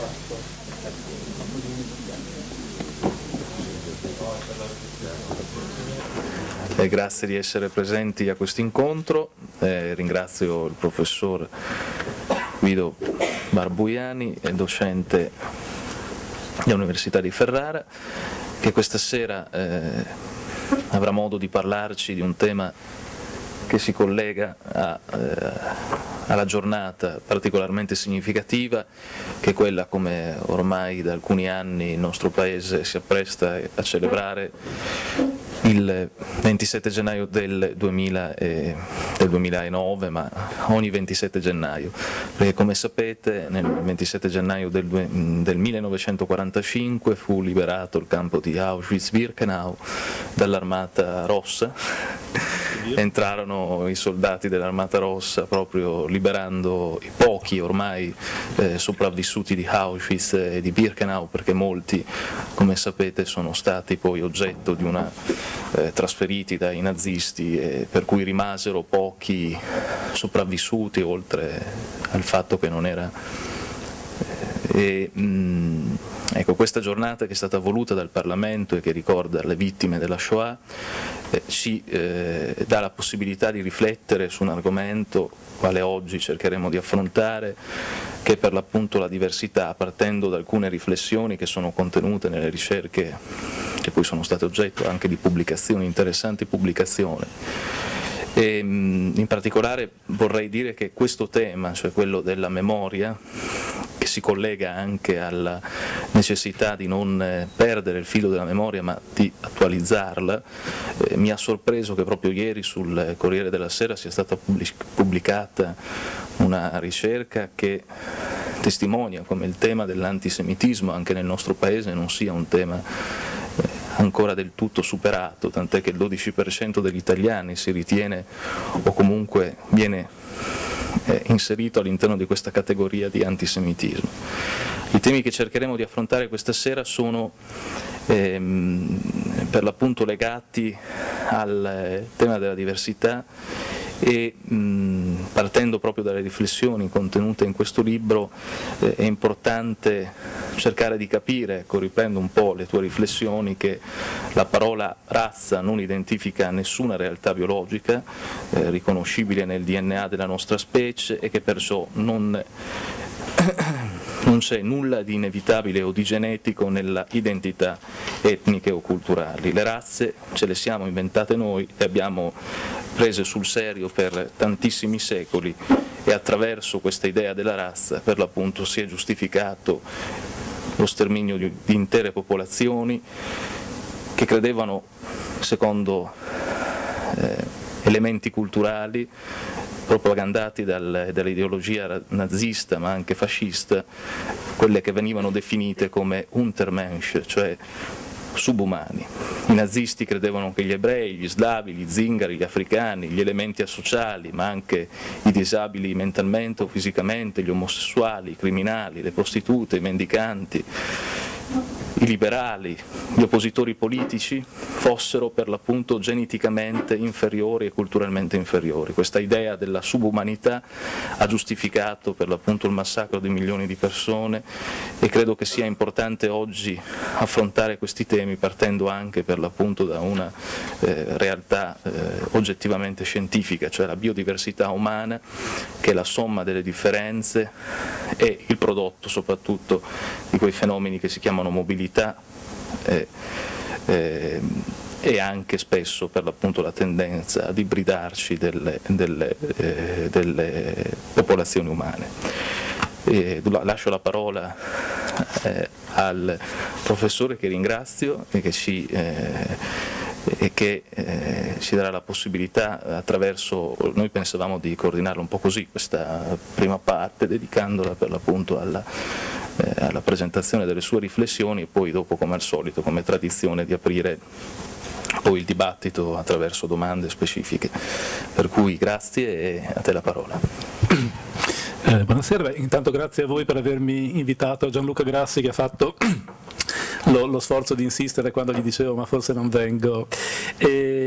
Grazie di essere presenti a questo incontro, ringrazio il professor Guido Barbuiani, docente dell'Università di Ferrara, che questa sera avrà modo di parlarci di un tema che si collega alla giornata particolarmente significativa, che è quella, come ormai da alcuni anni il nostro Paese si appresta a celebrare, il 27 gennaio del 2009, ma ogni 27 gennaio, perché come sapete nel 27 gennaio del 1945 fu liberato il campo di Auschwitz-Birkenau dall'Armata Rossa. Entrarono i soldati dell'Armata Rossa proprio liberando i pochi ormai sopravvissuti di Auschwitz e di Birkenau, perché molti, come sapete, sono stati poi oggetto di trasferiti dai nazisti, per cui rimasero pochi sopravvissuti, oltre al fatto che non era... Ecco, questa giornata, che è stata voluta dal Parlamento e che ricorda le vittime della Shoah, ci dà la possibilità di riflettere su un argomento quale oggi cercheremo di affrontare, che è per l'appunto la diversità, partendo da alcune riflessioni che sono contenute nelle ricerche che poi sono state oggetto anche di pubblicazioni, interessanti pubblicazioni. E in particolare vorrei dire che questo tema, cioè quello della memoria, che si collega anche alla necessità di non perdere il filo della memoria ma di attualizzarla, mi ha sorpreso che proprio ieri sul Corriere della Sera sia stata pubblicata una ricerca che testimonia come il tema dell'antisemitismo anche nel nostro Paese non sia un tema ancora del tutto superato, tant'è che il 12% degli italiani si ritiene o comunque viene inserito all'interno di questa categoria di antisemitismo. I temi che cercheremo di affrontare questa sera sono per l'appunto legati al tema della diversità e partendo proprio dalle riflessioni contenute in questo libro è importante cercare di capire, ecco, riprendo un po' le tue riflessioni, che la parola razza non identifica nessuna realtà biologica riconoscibile nel DNA della nostra specie e che perciò non c'è nulla di inevitabile o di genetico nella identità etniche o culturali. Le razze ce le siamo inventate noi e abbiamo prese sul serio per tantissimi secoli e attraverso questa idea della razza per l'appunto si è giustificato lo sterminio di intere popolazioni che credevano, secondo elementi culturali propagandati dall'ideologia nazista ma anche fascista, quelle che venivano definite come Untermensch, cioè subumani. I nazisti credevano che gli ebrei, gli slavi, gli zingari, gli africani, gli elementi asociali, ma anche i disabili mentalmente o fisicamente, gli omosessuali, i criminali, le prostitute, i mendicanti, i liberali, gli oppositori politici fossero per l'appunto geneticamente inferiori e culturalmente inferiori. Questa idea della subumanità ha giustificato per l'appunto il massacro di milioni di persone e credo che sia importante oggi affrontare questi temi partendo anche per l'appunto da una realtà oggettivamente scientifica, cioè la biodiversità umana, che è la somma delle differenze e il prodotto soprattutto di quei fenomeni che si chiamano mobilità e anche spesso per l'appunto la tendenza ad ibridarci delle popolazioni umane. Lascio la parola al professore, che ringrazio e che ci darà la possibilità attraverso, noi pensavamo di coordinarla un po' così questa prima parte, dedicandola per l'appunto alla presentazione delle sue riflessioni e poi dopo, come al solito, come tradizione, di aprire poi il dibattito attraverso domande specifiche. Per cui grazie e a te la parola. Buonasera, intanto grazie a voi per avermi invitato, Gianluca Grassi, che ha fatto lo sforzo di insistere quando gli dicevo ma forse non vengo.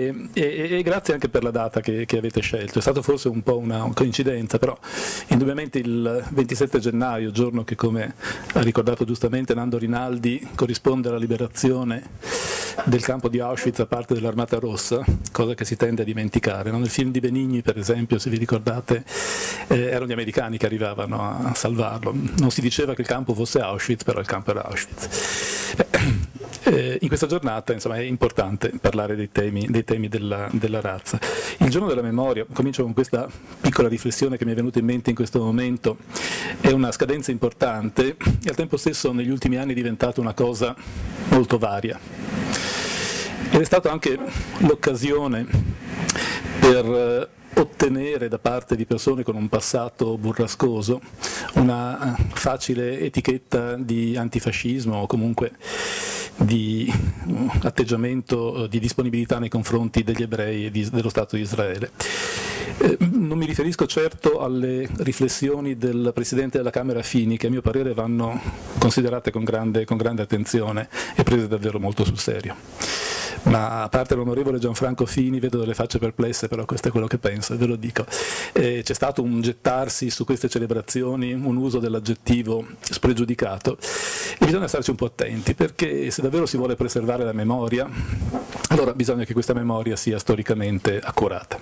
e grazie anche per la data che avete scelto. È stato forse un po' una coincidenza, però indubbiamente il 27 gennaio, giorno che, come ha ricordato giustamente Nando Rinaldi, corrisponde alla liberazione del campo di Auschwitz da parte dell'Armata Rossa, cosa che si tende a dimenticare, no? Nel film di Benigni, per esempio, se vi ricordate, erano gli americani che arrivavano a salvarlo. Non si diceva che il campo fosse Auschwitz, però il campo era Auschwitz. In questa giornata, insomma, è importante parlare dei temi della razza. Il giorno della memoria, comincio con questa piccola riflessione che mi è venuta in mente in questo momento, è una scadenza importante e al tempo stesso negli ultimi anni è diventata una cosa molto varia. Ed è stata anche l'occasione per ottenere da parte di persone con un passato burrascoso una facile etichetta di antifascismo o comunque di atteggiamento di disponibilità nei confronti degli ebrei e dello Stato di Israele. Non mi riferisco certo alle riflessioni del Presidente della Camera Fini, che a mio parere vanno considerate con grande attenzione e prese davvero molto sul serio. Ma a parte l'onorevole Gianfranco Fini, vedo delle facce perplesse, però questo è quello che penso e ve lo dico. C'è stato un gettarsi su queste celebrazioni, un uso dell'aggettivo spregiudicato e bisogna starci un po' attenti, perché se davvero si vuole preservare la memoria, allora bisogna che questa memoria sia storicamente accurata.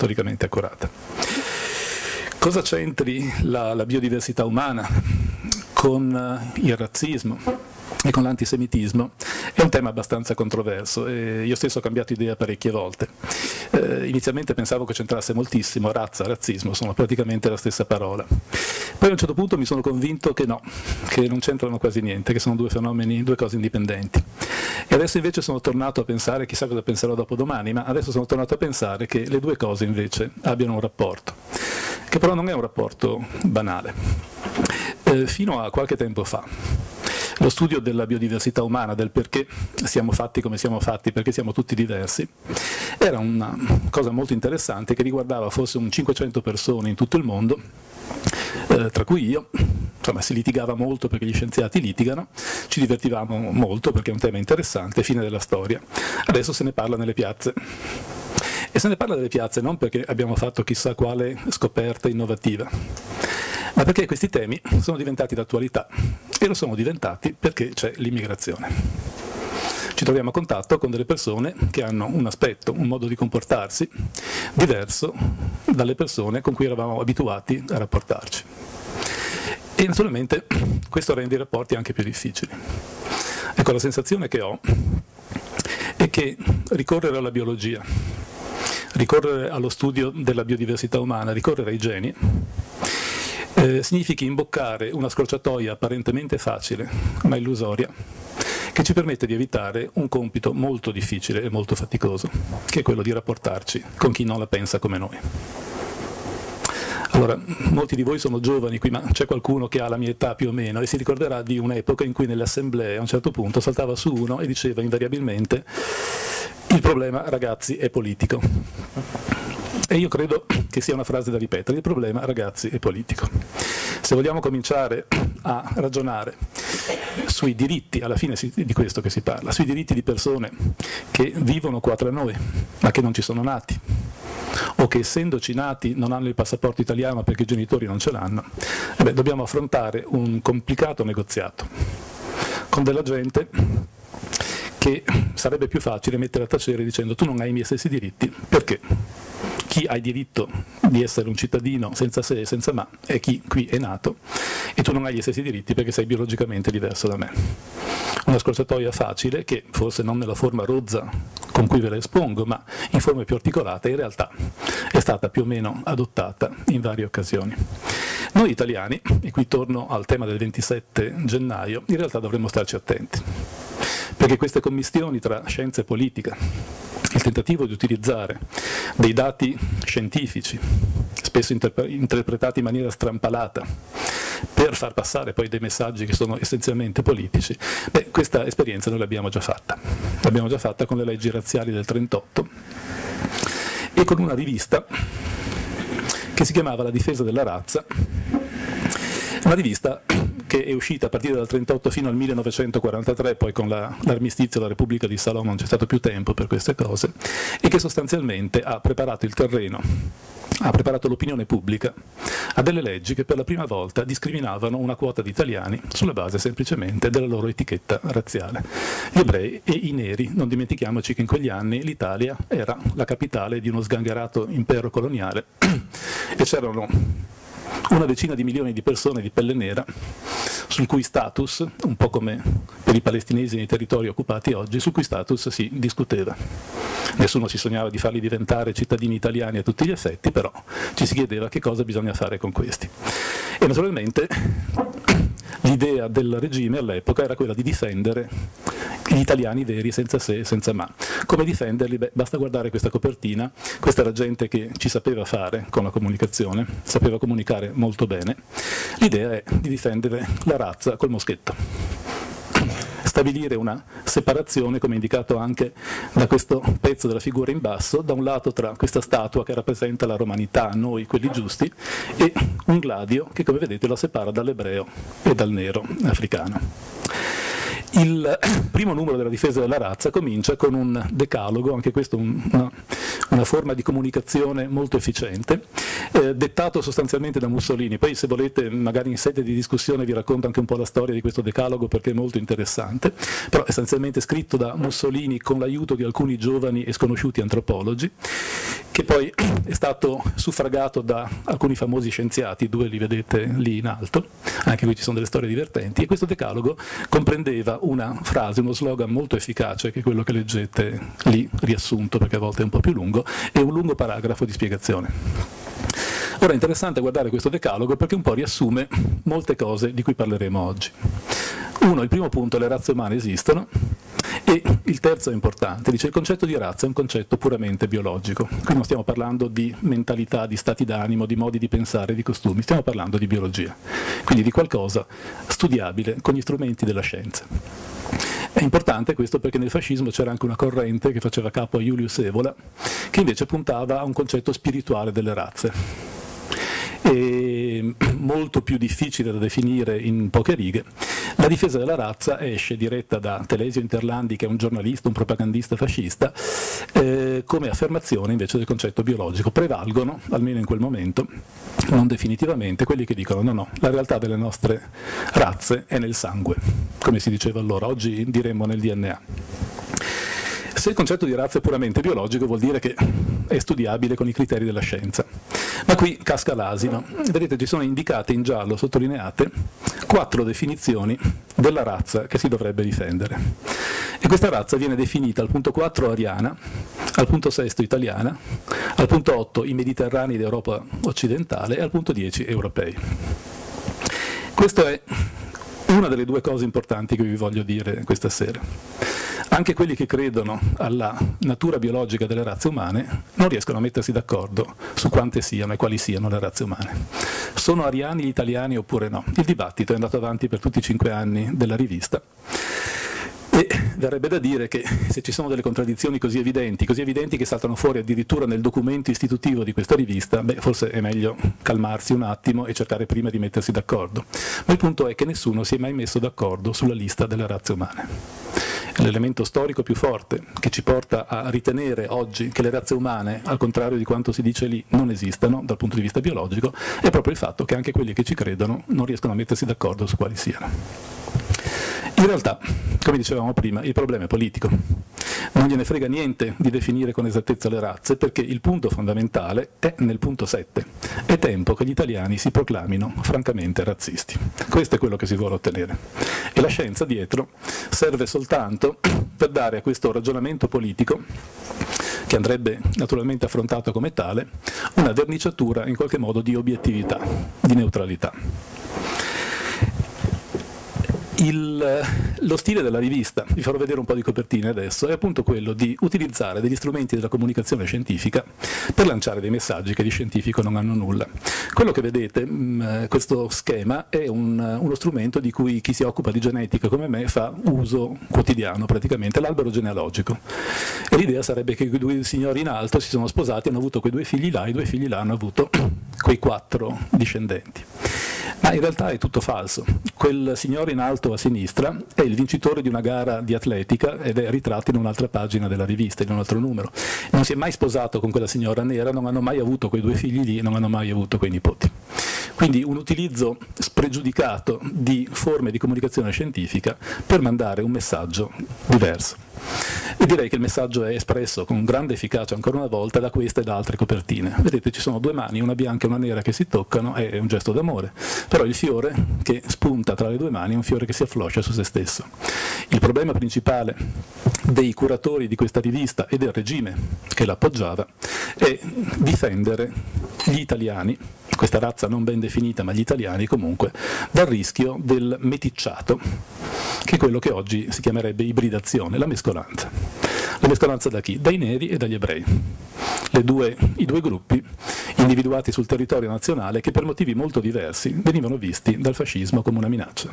Cosa c'entri la biodiversità umana con il razzismo e con l'antisemitismo è un tema abbastanza controverso e io stesso ho cambiato idea parecchie volte. Inizialmente pensavo che c'entrasse moltissimo, razza e razzismo sono praticamente la stessa parola. Poi a un certo punto mi sono convinto che no, che non c'entrano quasi niente, che sono due fenomeni, due cose indipendenti. E adesso invece sono tornato a pensare, chissà cosa penserò dopodomani, ma adesso sono tornato a pensare che le due cose invece abbiano un rapporto, che però non è un rapporto banale. Fino a qualche tempo fa lo studio della biodiversità umana, del perché siamo fatti come siamo fatti, perché siamo tutti diversi, era una cosa molto interessante che riguardava forse un 500 persone in tutto il mondo, tra cui io. Insomma, si litigava molto perché gli scienziati litigano, ci divertivamo molto perché è un tema interessante, fine della storia. Adesso se ne parla nelle piazze. E se ne parla nelle piazze non perché abbiamo fatto chissà quale scoperta innovativa, ma perché questi temi sono diventati d'attualità e lo sono diventati perché c'è l'immigrazione. Ci troviamo a contatto con delle persone che hanno un aspetto, un modo di comportarsi diverso dalle persone con cui eravamo abituati a rapportarci. E naturalmente questo rende i rapporti anche più difficili. Ecco, la sensazione che ho è che ricorrere alla biologia, ricorrere allo studio della biodiversità umana, ricorrere ai geni, significhi imboccare una scorciatoia apparentemente facile, ma illusoria, che ci permette di evitare un compito molto difficile e molto faticoso, che è quello di rapportarci con chi non la pensa come noi. Allora, molti di voi sono giovani qui, ma c'è qualcuno che ha la mia età più o meno e si ricorderà di un'epoca in cui nelle assemblee a un certo punto saltava su uno e diceva invariabilmente: il problema, ragazzi, è politico. E io credo che sia una frase da ripetere: il problema, ragazzi, è politico. Se vogliamo cominciare a ragionare sui diritti, alla fine di questo che si parla, sui diritti di persone che vivono qua tra noi, ma che non ci sono nati, o che essendoci nati non hanno il passaporto italiano perché i genitori non ce l'hanno, dobbiamo affrontare un complicato negoziato con della gente che sarebbe più facile mettere a tacere dicendo: tu non hai i miei stessi diritti, perché chi ha il diritto di essere un cittadino senza se e senza ma è chi qui è nato, e tu non hai gli stessi diritti perché sei biologicamente diverso da me. Una scorciatoia facile che forse non nella forma rozza con cui ve la espongo, ma in forme più articolate, in realtà è stata più o meno adottata in varie occasioni. Noi italiani, e qui torno al tema del 27 gennaio, in realtà dovremmo starci attenti, perché queste commistioni tra scienza e politica, il tentativo di utilizzare dei dati scientifici, spesso interpretati in maniera strampalata, per far passare poi dei messaggi che sono essenzialmente politici, questa esperienza noi l'abbiamo già fatta. L'abbiamo già fatta con le leggi razziali del 1938 e con una rivista che si chiamava La difesa della razza, una rivista che è uscita a partire dal 1938 fino al 1943, poi con l'armistizio della Repubblica di Salò non c'è stato più tempo per queste cose, e che sostanzialmente ha preparato il terreno, ha preparato l'opinione pubblica a delle leggi che per la prima volta discriminavano una quota di italiani sulla base semplicemente della loro etichetta razziale. Gli ebrei e i neri, non dimentichiamoci che in quegli anni l'Italia era la capitale di uno sgangherato impero coloniale e c'erano una decina di milioni di persone di pelle nera sul cui status, un po' come per i palestinesi nei territori occupati oggi, sul cui status si discuteva. Nessuno si sognava di farli diventare cittadini italiani a tutti gli effetti, però ci si chiedeva che cosa bisogna fare con questi. E naturalmente l'idea del regime all'epoca era quella di difendere gli italiani veri senza se e senza ma. Come difenderli? Beh, basta guardare questa copertina. Questa era gente che ci sapeva fare con la comunicazione, sapeva comunicare molto bene. L'idea è di difendere la razza col moschetto. Stabilire una separazione, come indicato anche da questo pezzo della figura in basso, da un lato tra questa statua che rappresenta la romanità, noi quelli giusti, e un gladio che, come vedete, la separa dall'ebreo e dal nero africano. Il primo numero della difesa della razza comincia con un decalogo, anche questo una forma di comunicazione molto efficiente, dettato sostanzialmente da Mussolini. Poi, se volete, magari in sede di discussione vi racconto anche un po' la storia di questo decalogo, perché è molto interessante, però essenzialmente scritto da Mussolini con l'aiuto di alcuni giovani e sconosciuti antropologi, che poi è stato suffragato da alcuni famosi scienziati, due li vedete lì in alto, anche qui ci sono delle storie divertenti, e questo decalogo comprendeva una frase, uno slogan molto efficace, che è quello che leggete lì, riassunto perché a volte è un po' più lungo, e un lungo paragrafo di spiegazione. Ora è interessante guardare questo decalogo perché un po' riassume molte cose di cui parleremo oggi. Uno, il primo punto, le razze umane esistono, e il terzo è importante, dice il concetto di razza è un concetto puramente biologico, qui non stiamo parlando di mentalità, di stati d'animo, di modi di pensare, di costumi, stiamo parlando di biologia, quindi di qualcosa studiabile con gli strumenti della scienza. È importante questo perché nel fascismo c'era anche una corrente che faceva capo a Julius Evola, che invece puntava a un concetto spirituale delle razze. È molto più difficile da definire in poche righe. La difesa della razza esce diretta da Telesio Interlandi, che è un giornalista, un propagandista fascista, come affermazione invece del concetto biologico. Prevalgono, almeno in quel momento, non definitivamente, quelli che dicono no, la realtà delle nostre razze è nel sangue, come si diceva allora, oggi diremmo nel DNA. Se il concetto di razza è puramente biologico vuol dire che è studiabile con i criteri della scienza. Ma qui casca l'asino. Vedete, ci sono indicate in giallo, sottolineate, 4 definizioni della razza che si dovrebbe difendere. E questa razza viene definita al punto 4 ariana, al punto 6 italiana, al punto 8 i mediterranei d'Europa occidentale e al punto 10 europei. Questa è una delle due cose importanti che vi voglio dire questa sera. Anche quelli che credono alla natura biologica delle razze umane non riescono a mettersi d'accordo su quante siano e quali siano le razze umane. Sono ariani gli italiani oppure no? Il dibattito è andato avanti per tutti i 5 anni della rivista. E verrebbe da dire che se ci sono delle contraddizioni così evidenti che saltano fuori addirittura nel documento istitutivo di questa rivista, beh, forse è meglio calmarsi un attimo e cercare prima di mettersi d'accordo. Ma il punto è che nessuno si è mai messo d'accordo sulla lista delle razze umane. L'elemento storico più forte che ci porta a ritenere oggi che le razze umane, al contrario di quanto si dice lì, non esistano dal punto di vista biologico, è proprio il fatto che anche quelli che ci credono non riescono a mettersi d'accordo su quali siano. In realtà, come dicevamo prima, il problema è politico. Non gliene frega niente di definire con esattezza le razze, perché il punto fondamentale è nel punto 7. È tempo che gli italiani si proclamino francamente razzisti. Questo è quello che si vuole ottenere. E la scienza dietro serve soltanto per dare a questo ragionamento politico, che andrebbe naturalmente affrontato come tale, una verniciatura in qualche modo di obiettività, di neutralità. Lo stile della rivista, vi farò vedere un po' di copertine adesso, è appunto quello di utilizzare degli strumenti della comunicazione scientifica per lanciare dei messaggi che di scientifico non hanno nulla. Quello che vedete, questo schema, è uno strumento di cui chi si occupa di genetica come me fa uso quotidiano praticamente, l'albero genealogico. E l'idea sarebbe che quei 2 signori in alto si sono sposati, hanno avuto quei 2 figli là, e i 2 figli là hanno avuto quei 4 discendenti. Ma in realtà è tutto falso. Quel signore in alto a sinistra è il vincitore di una gara di atletica ed è ritratto in un'altra pagina della rivista, in un altro numero. Non si è mai sposato con quella signora nera, non hanno mai avuto quei 2 figli lì, non hanno mai avuto quei nipoti. Quindi un utilizzo spregiudicato di forme di comunicazione scientifica per mandare un messaggio diverso. E direi che il messaggio è espresso con grande efficacia ancora una volta da queste e da altre copertine. Vedete, ci sono 2 mani, una bianca e una nera che si toccano, è un gesto d'amore, però il fiore che spunta tra le 2 mani è un fiore che si affloscia su se stesso. Il problema principale dei curatori di questa rivista e del regime che l'appoggiava è difendere gli italiani, questa razza non ben definita, ma gli italiani comunque, dal rischio del meticciato, che è quello che oggi si chiamerebbe ibridazione, la mescolanza. La mescolanza da chi? Dai neri e dagli ebrei. I 2 gruppi individuati sul territorio nazionale che per motivi molto diversi venivano visti dal fascismo come una minaccia.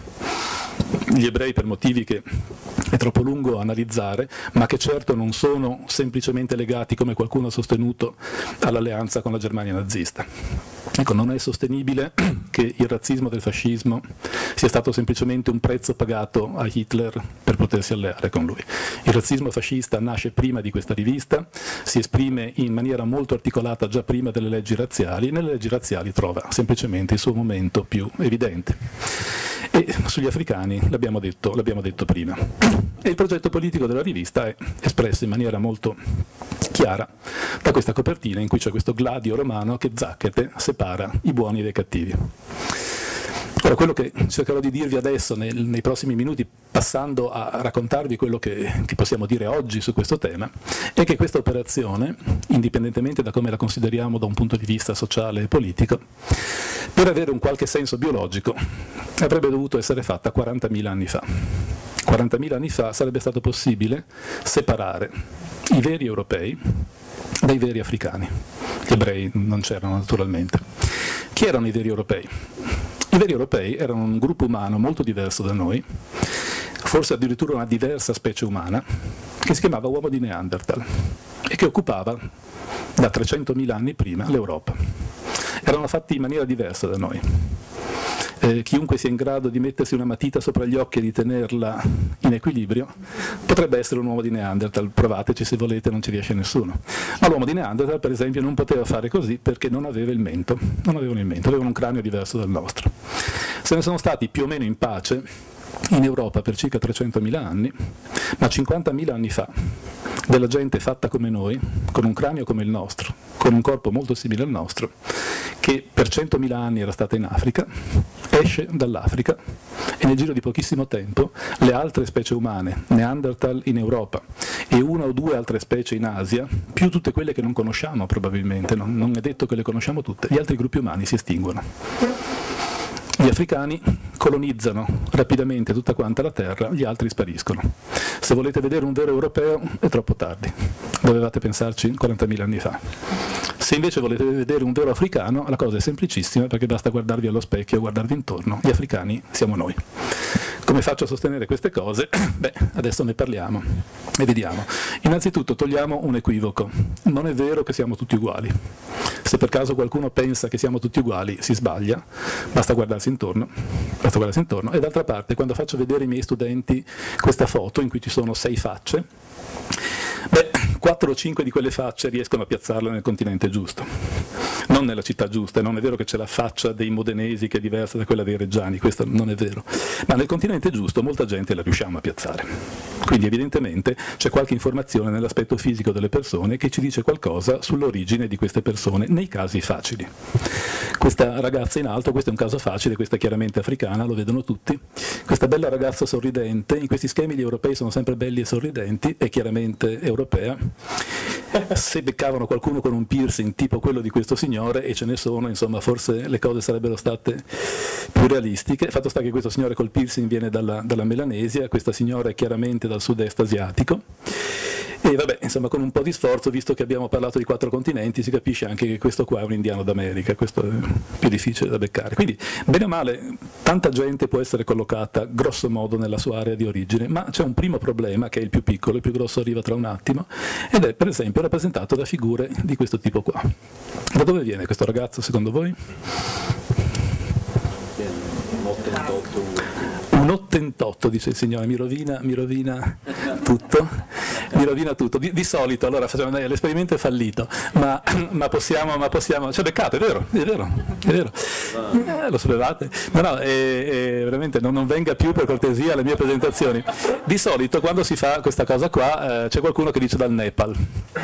Gli ebrei per motivi che è troppo lungo analizzare, ma che certo non sono semplicemente legati, come qualcuno ha sostenuto, all'alleanza con la Germania nazista. Ecco, non è sostenibile che il razzismo del fascismo sia stato semplicemente un prezzo pagato a Hitler per potersi alleare con lui. Il razzismo fascista nasce prima di questa rivista, si esprime in maniera molto articolata già prima delle leggi razziali, e nelle leggi razziali trova semplicemente il suo momento più evidente. E sugli africani l'abbiamo detto prima. E il progetto politico della rivista è espresso in maniera molto chiara da questa copertina in cui c'è questo gladio romano che zacchete separa i buoni dai cattivi. Ora, quello che cercherò di dirvi adesso nei prossimi minuti, passando a raccontarvi quello che possiamo dire oggi su questo tema, è che questa operazione, indipendentemente da come la consideriamo da un punto di vista sociale e politico, per avere un qualche senso biologico, avrebbe dovuto essere fatta 40.000 anni fa. 40.000 anni fa sarebbe stato possibile separare i veri europei dai veri africani. Gli ebrei non c'erano naturalmente. Chi erano i veri europei? I veri europei erano un gruppo umano molto diverso da noi, forse addirittura una diversa specie umana, che si chiamava uomo di Neanderthal e che occupava da 300.000 anni prima l'Europa. Erano fatti in maniera diversa da noi. Chiunque sia in grado di mettersi una matita sopra gli occhi e di tenerla in equilibrio potrebbe essere un uomo di Neanderthal, provateci se volete, non ci riesce nessuno. Ma l'uomo di Neanderthal, per esempio, non poteva fare così perché non aveva il mento, avevano un cranio diverso dal nostro. Se ne sono stati più o meno in pace in Europa per circa 300.000 anni, ma 50.000 anni fa della gente fatta come noi, con un cranio come il nostro, con un corpo molto simile al nostro, che per 100.000 anni era stata in Africa, esce dall'Africa e nel giro di pochissimo tempo le altre specie umane, Neanderthal in Europa e 1 o 2 altre specie in Asia, più tutte quelle che non conosciamo probabilmente, non è detto che le conosciamo tutte, gli altri gruppi umani si estinguono. Gli africani colonizzano rapidamente tutta quanta la terra, gli altri spariscono. Se volete vedere un vero europeo è troppo tardi, dovevate pensarci 40.000 anni fa. Se invece volete vedere un vero africano, la cosa è semplicissima perché basta guardarvi allo specchio e guardarvi intorno. Gli africani siamo noi. Come faccio a sostenere queste cose? Beh, adesso ne parliamo e vediamo. Innanzitutto togliamo un equivoco. Non è vero che siamo tutti uguali. Se per caso qualcuno pensa che siamo tutti uguali, si sbaglia, basta guardarsi intorno. E d'altra parte, quando faccio vedere ai miei studenti questa foto in cui ci sono 6 facce, 4 o 5 di quelle facce riescono a piazzarle nel continente giusto, non nella città giusta. Non è vero che c'è la faccia dei modenesi che è diversa da quella dei reggiani, questo non è vero, ma nel continente giusto molta gente la riusciamo a piazzare. Quindi evidentemente c'è qualche informazione nell'aspetto fisico delle persone che ci dice qualcosa sull'origine di queste persone, nei casi facili. Questa ragazza in alto, questo è un caso facile, questa è chiaramente africana, lo vedono tutti. Questa bella ragazza sorridente, in questi schemi gli europei sono sempre belli e sorridenti, è chiaramente europea. Se beccavano qualcuno con un piercing tipo quello di questo signore, e ce ne sono, insomma, forse le cose sarebbero state più realistiche. Fatto sta che questo signore col piercing viene dalla Melanesia, questa signora è chiaramente dal sud-est asiatico. E vabbè, insomma, con un po' di sforzo, visto che abbiamo parlato di 4 continenti, si capisce anche che questo qua è un indiano d'America, questo è più difficile da beccare. Quindi, bene o male, tanta gente può essere collocata grosso modo nella sua area di origine, ma c'è un primo problema che è il più piccolo, il più grosso arriva tra un attimo, ed è per esempio rappresentato da figure di questo tipo qua. Da dove viene questo ragazzo, secondo voi? l'88, dice il signore, mi rovina tutto, mi rovina tutto. Di solito, allora, l'esperimento è fallito, ma possiamo, cioè beccato, è vero, lo sollevate, no, veramente non venga più per cortesia alle mie presentazioni. Di solito quando si fa questa cosa qua c'è qualcuno che dice dal Nepal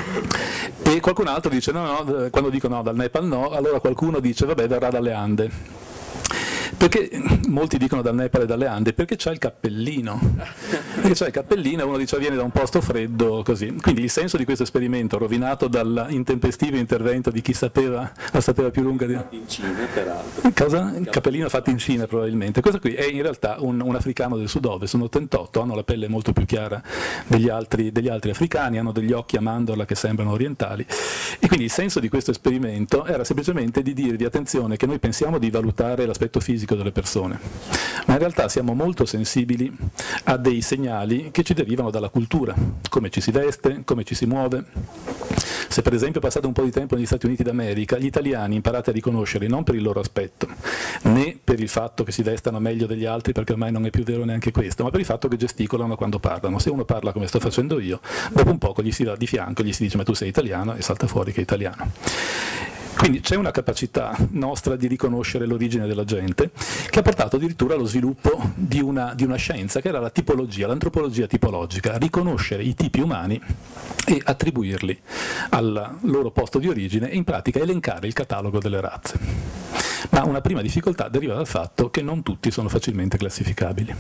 e qualcun altro dice no, quando dico no, dal Nepal no, allora qualcuno dice vabbè, verrà dalle Ande. Perché molti dicono dal Nepal e dalle Ande? Perché c'è il cappellino. Perché c'è il cappellino e uno dice viene da un posto freddo, così. Quindi il senso di questo esperimento, rovinato dall'intempestivo intervento di chi la sapeva più lunga di... Fatti in Cina, peraltro. Cosa? Il cappellino fatto in Cina, probabilmente. Questo qui è in realtà un africano del sud-ovest, sono 88, hanno la pelle molto più chiara degli altri africani, hanno degli occhi a mandorla che sembrano orientali. E quindi il senso di questo esperimento era semplicemente di dirvi, attenzione, che noi pensiamo di valutare l'aspetto fisico delle persone, ma in realtà siamo molto sensibili a dei segnali che ci derivano dalla cultura, come ci si veste, come ci si muove. Se per esempio passate un po' di tempo negli Stati Uniti d'America, gli italiani imparate a riconoscerli non per il loro aspetto, né per il fatto che si vestano meglio degli altri, perché ormai non è più vero neanche questo, ma per il fatto che gesticolano quando parlano. Se uno parla come sto facendo io, dopo un poco gli si va di fianco, gli si dice ma tu sei italiano, e salta fuori che è italiano. Quindi c'è una capacità nostra di riconoscere l'origine della gente che ha portato addirittura allo sviluppo di una scienza che era la tipologia, l'antropologia tipologica, riconoscere i tipi umani e attribuirli al loro posto di origine e in pratica elencare il catalogo delle razze. Ma una prima difficoltà deriva dal fatto che non tutti sono facilmente classificabili.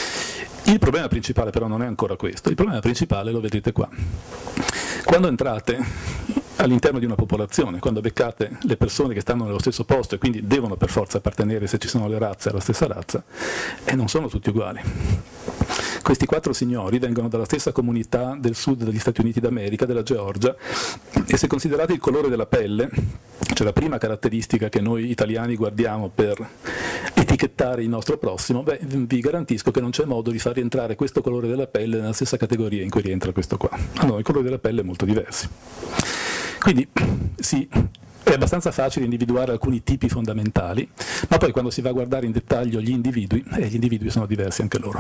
Il problema principale però non è ancora questo, il problema principale lo vedete qua. Quando entrate all'interno di una popolazione, quando beccate le persone che stanno nello stesso posto e quindi devono per forza appartenere, se ci sono le razze, alla stessa razza, e non sono tutti uguali. Questi 4 signori vengono dalla stessa comunità del sud degli Stati Uniti d'America, della Georgia, e se considerate il colore della pelle, cioè la prima caratteristica che noi italiani guardiamo per etichettare il nostro prossimo, beh, vi garantisco che non c'è modo di far rientrare questo colore della pelle nella stessa categoria in cui rientra questo qua. Allora, i colori della pelle sono molto diversi. Quindi sì, è abbastanza facile individuare alcuni tipi fondamentali, ma poi quando si va a guardare in dettaglio gli individui sono diversi anche loro.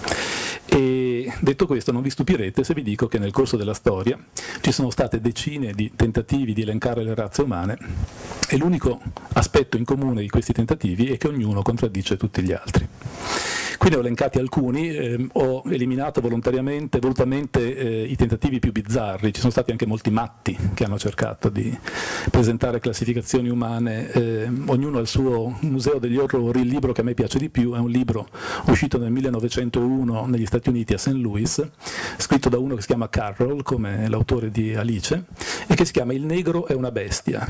E detto questo, non vi stupirete se vi dico che nel corso della storia ci sono state decine di tentativi di elencare le razze umane e l'unico aspetto in comune di questi tentativi è che ognuno contraddice tutti gli altri. Qui ne ho elencati alcuni, ho eliminato volutamente i tentativi più bizzarri, ci sono stati anche molti matti che hanno cercato di presentare classificazioni umane, ognuno ha il suo museo degli orrori. Il libro che a me piace di più è un libro uscito nel 1901 negli Stati Uniti a St. Louis, scritto da uno che si chiama Carroll, come l'autore di Alice, e che si chiama Il negro è una bestia.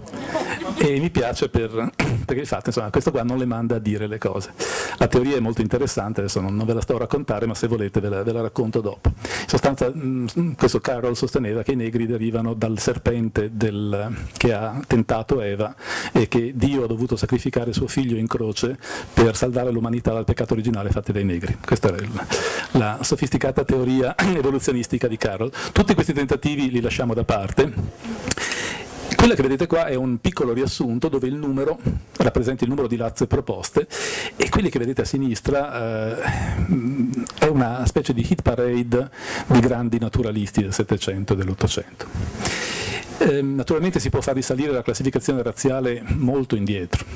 E mi piace perché infatti insomma, questo qua non le manda a dire le cose. La teoria è molto interessante, adesso non ve la sto a raccontare, ma se volete ve la racconto dopo. In sostanza questo Carroll sosteneva che i negri derivano dal serpente che ha tentato Eva e che Dio ha dovuto sacrificare suo figlio in croce per salvare l'umanità dal peccato originale fatto dai negri. Questa è la sofisticata teoria evoluzionistica di Carroll. Tutti questi tentativi li lasciamo da parte. Quella che vedete qua è un piccolo riassunto dove il numero rappresenta il numero di razze proposte e quelli che vedete a sinistra è una specie di hit parade di grandi naturalisti del Settecento e dell'Ottocento. Naturalmente si può far risalire la classificazione razziale molto indietro.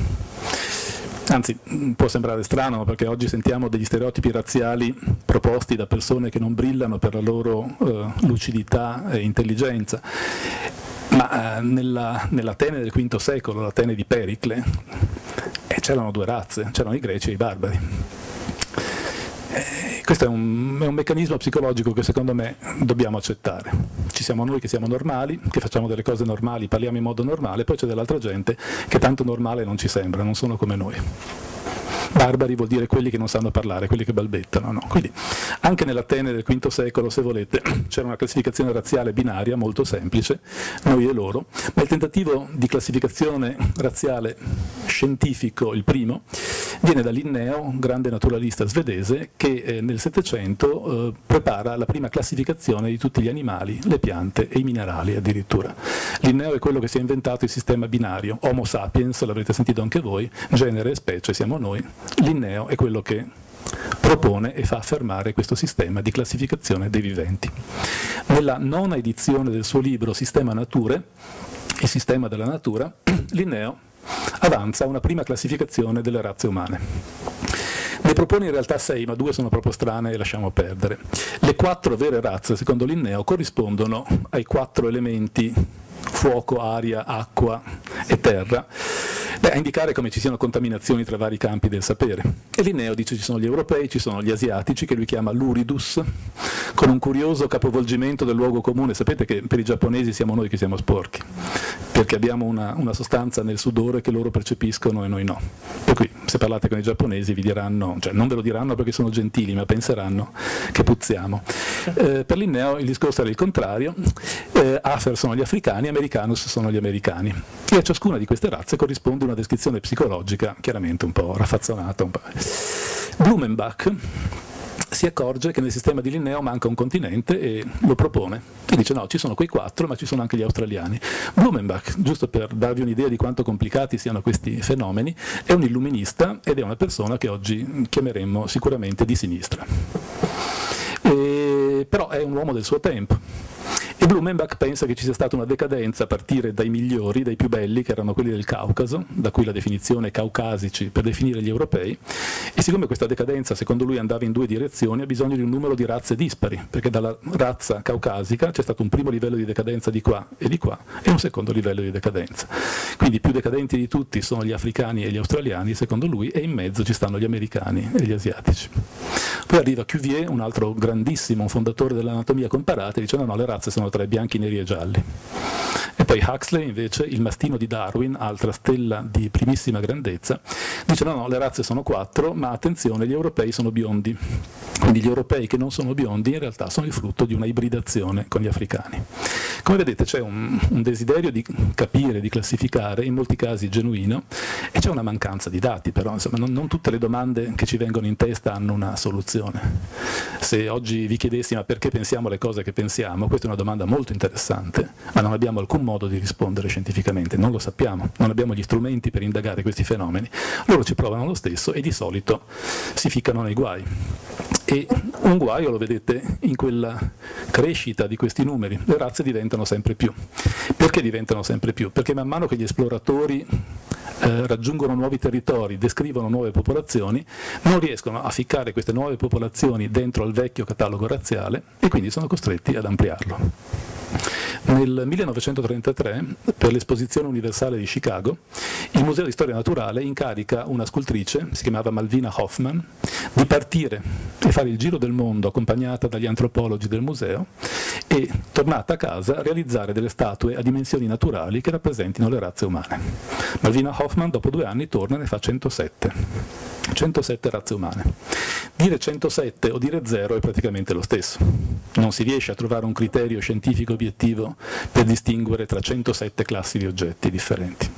Anzi, può sembrare strano perché oggi sentiamo degli stereotipi razziali proposti da persone che non brillano per la loro lucidità e intelligenza. Ma nell'Atene del V secolo, l'Atene di Pericle, c'erano 2 razze, c'erano i greci e i barbari. Questo è un meccanismo psicologico che secondo me dobbiamo accettare. Ci siamo noi che siamo normali, che facciamo delle cose normali, parliamo in modo normale, poi c'è dell'altra gente che tanto normale non ci sembra, non sono come noi. Barbari vuol dire quelli che non sanno parlare, quelli che balbettano, no? Quindi anche nell'Atene del V secolo, se volete, c'era una classificazione razziale binaria molto semplice, noi e loro, ma il tentativo di classificazione razziale scientifico, il primo, viene da Linneo, un grande naturalista svedese, che nel Settecento prepara la prima classificazione di tutti gli animali, le piante e i minerali addirittura. Linneo è quello che si è inventato il sistema binario, Homo sapiens, l'avrete sentito anche voi, genere e specie siamo noi. Linneo è quello che propone e fa affermare questo sistema di classificazione dei viventi. Nella nona edizione del suo libro Sistema Nature, il sistema della natura, Linneo avanza una prima classificazione delle razze umane. Ne propone in realtà 6, ma 2 sono proprio strane e lasciamo perdere. Le 4 vere razze, secondo Linneo, corrispondono ai 4 elementi fuoco, aria, acqua e terra, a indicare come ci siano contaminazioni tra vari campi del sapere. E Linneo dice ci sono gli europei, ci sono gli asiatici, che lui chiama l'uridus, con un curioso capovolgimento del luogo comune. Sapete che per i giapponesi siamo noi che siamo sporchi, perché abbiamo una sostanza nel sudore che loro percepiscono e noi no. Per cui se parlate con i giapponesi vi diranno, cioè non ve lo diranno perché sono gentili, ma penseranno che puzziamo. Per Linneo il discorso era il contrario, Afer sono gli africani, Americanus sono gli americani, e a ciascuna di queste razze corrisponde una descrizione psicologica chiaramente un po' raffazzonata. Blumenbach si accorge che nel sistema di Linneo manca un continente e lo propone, e dice no, ci sono quei 4 ma ci sono anche gli australiani. Blumenbach, giusto per darvi un'idea di quanto complicati siano questi fenomeni, è un illuminista ed è una persona che oggi chiameremmo sicuramente di sinistra, però è un uomo del suo tempo. E Blumenbach pensa che ci sia stata una decadenza a partire dai migliori, dai più belli, che erano quelli del Caucaso, da cui la definizione caucasici per definire gli europei, e siccome questa decadenza secondo lui andava in 2 direzioni, ha bisogno di un numero di razze dispari, perché dalla razza caucasica c'è stato un primo livello di decadenza di qua e un secondo livello di decadenza. Quindi i più decadenti di tutti sono gli africani e gli australiani, secondo lui, e in mezzo ci stanno gli americani e gli asiatici. Poi arriva Cuvier, un altro grandissimo, un fondatore dell'anatomia comparata, e dice no, le razze sono 3, bianchi, neri e gialli. E poi Huxley, invece, il mastino di Darwin, altra stella di primissima grandezza, dice no, le razze sono 4, ma attenzione, gli europei sono biondi. Quindi gli europei che non sono biondi in realtà sono il frutto di una ibridazione con gli africani. Come vedete c'è un desiderio di capire, di classificare, in molti casi genuino, e c'è una mancanza di dati, però insomma non tutte le domande che ci vengono in testa hanno una soluzione. Se oggi vi chiedessi ma perché pensiamo le cose che pensiamo, questa è una domanda molto interessante, ma non abbiamo alcun modo di rispondere scientificamente, non lo sappiamo, non abbiamo gli strumenti per indagare questi fenomeni. Loro ci provano lo stesso e di solito si ficcano nei guai. E un guaio lo vedete in quella crescita di questi numeri, le razze diventano sempre più. Perché diventano sempre più? Perché man mano che gli esploratori raggiungono nuovi territori, descrivono nuove popolazioni, non riescono a ficcare queste nuove popolazioni dentro al vecchio catalogo razziale e quindi sono costretti ad ampliarlo. Nel 1933, per l'Esposizione Universale di Chicago, il Museo di Storia Naturale incarica una scultrice, si chiamava Malvina Hoffman, di partire e fare il giro del mondo accompagnata dagli antropologi del museo e, tornata a casa, realizzare delle statue a dimensioni naturali che rappresentino le razze umane. Malvina Hoffman dopo 2 anni torna e ne fa 107 razze umane. Dire 107 o dire 0 è praticamente lo stesso. Non si riesce a trovare un criterio scientifico obiettivo per distinguere tra 107 classi di oggetti differenti.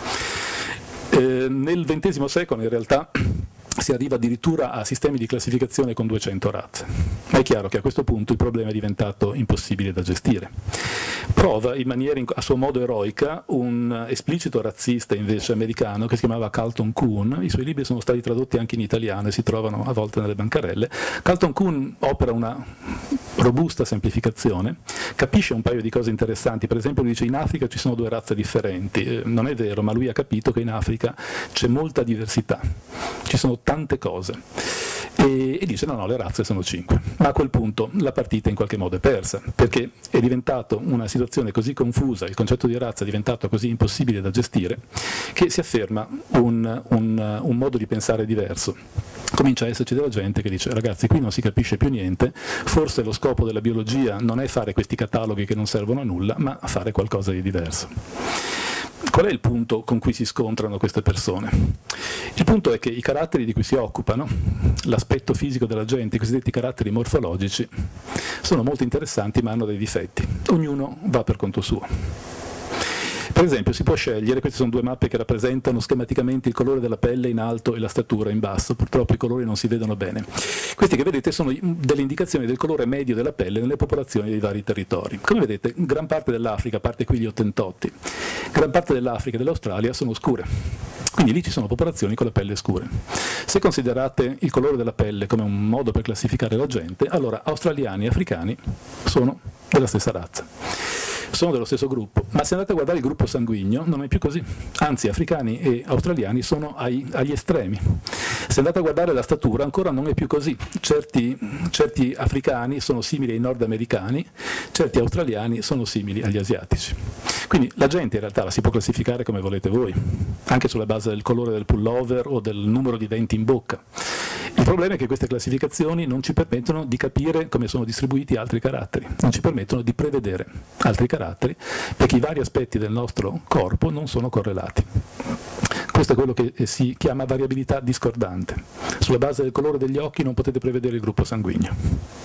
Nel XX secolo in realtà si arriva addirittura a sistemi di classificazione con 200 razze, ma è chiaro che a questo punto il problema è diventato impossibile da gestire. Prova in maniera a suo modo eroica un esplicito razzista invece americano che si chiamava Carlton Kuhn. I suoi libri sono stati tradotti anche in italiano e si trovano a volte nelle bancarelle. Carlton Kuhn opera una robusta semplificazione, capisce un paio di cose interessanti. Per esempio lui dice in Africa ci sono 2 razze differenti, non è vero, ma lui ha capito che in Africa c'è molta diversità, ci sono tante cose, e dice no, le razze sono 5, ma a quel punto la partita in qualche modo è persa, perché è diventato una situazione così confusa, il concetto di razza è diventato così impossibile da gestire, che si afferma un modo di pensare diverso. Comincia a esserci della gente che dice ragazzi, qui non si capisce più niente, forse lo scopo della biologia non è fare questi cataloghi che non servono a nulla, ma fare qualcosa di diverso. Qual è il punto con cui si scontrano queste persone? Il punto è che i caratteri di cui si occupano, l'aspetto fisico della gente, i cosiddetti caratteri morfologici, sono molto interessanti ma hanno dei difetti. Ognuno va per conto suo. Per esempio si può scegliere, queste sono 2 mappe che rappresentano schematicamente il colore della pelle in alto e la statura in basso, purtroppo i colori non si vedono bene. Questi che vedete sono delle indicazioni del colore medio della pelle nelle popolazioni dei vari territori. Come vedete, gran parte dell'Africa, a parte qui gli ottentotti, gran parte dell'Africa e dell'Australia sono scure. Quindi Quindi lì ci sono popolazioni con le pelli scure. Se considerate il colore della pelle come un modo per classificare la gente, allora australiani e africani sono della stessa razza, sono dello stesso gruppo, ma se andate a guardare il gruppo sanguigno non è più così, anzi africani e australiani sono agli estremi. Se andate a guardare la statura ancora non è più così, certi africani sono simili ai nordamericani, certi australiani sono simili agli asiatici. Quindi la gente in realtà la si può classificare come volete voi, anche sulla base del colore del pullover o del numero di denti in bocca. Il problema è che queste classificazioni non ci permettono di capire come sono distribuiti altri caratteri, non ci permettono di prevedere altri caratteri, perché i vari aspetti del nostro corpo non sono correlati. Questo è quello che si chiama variabilità discordante. Sulla base del colore degli occhi non potete prevedere il gruppo sanguigno,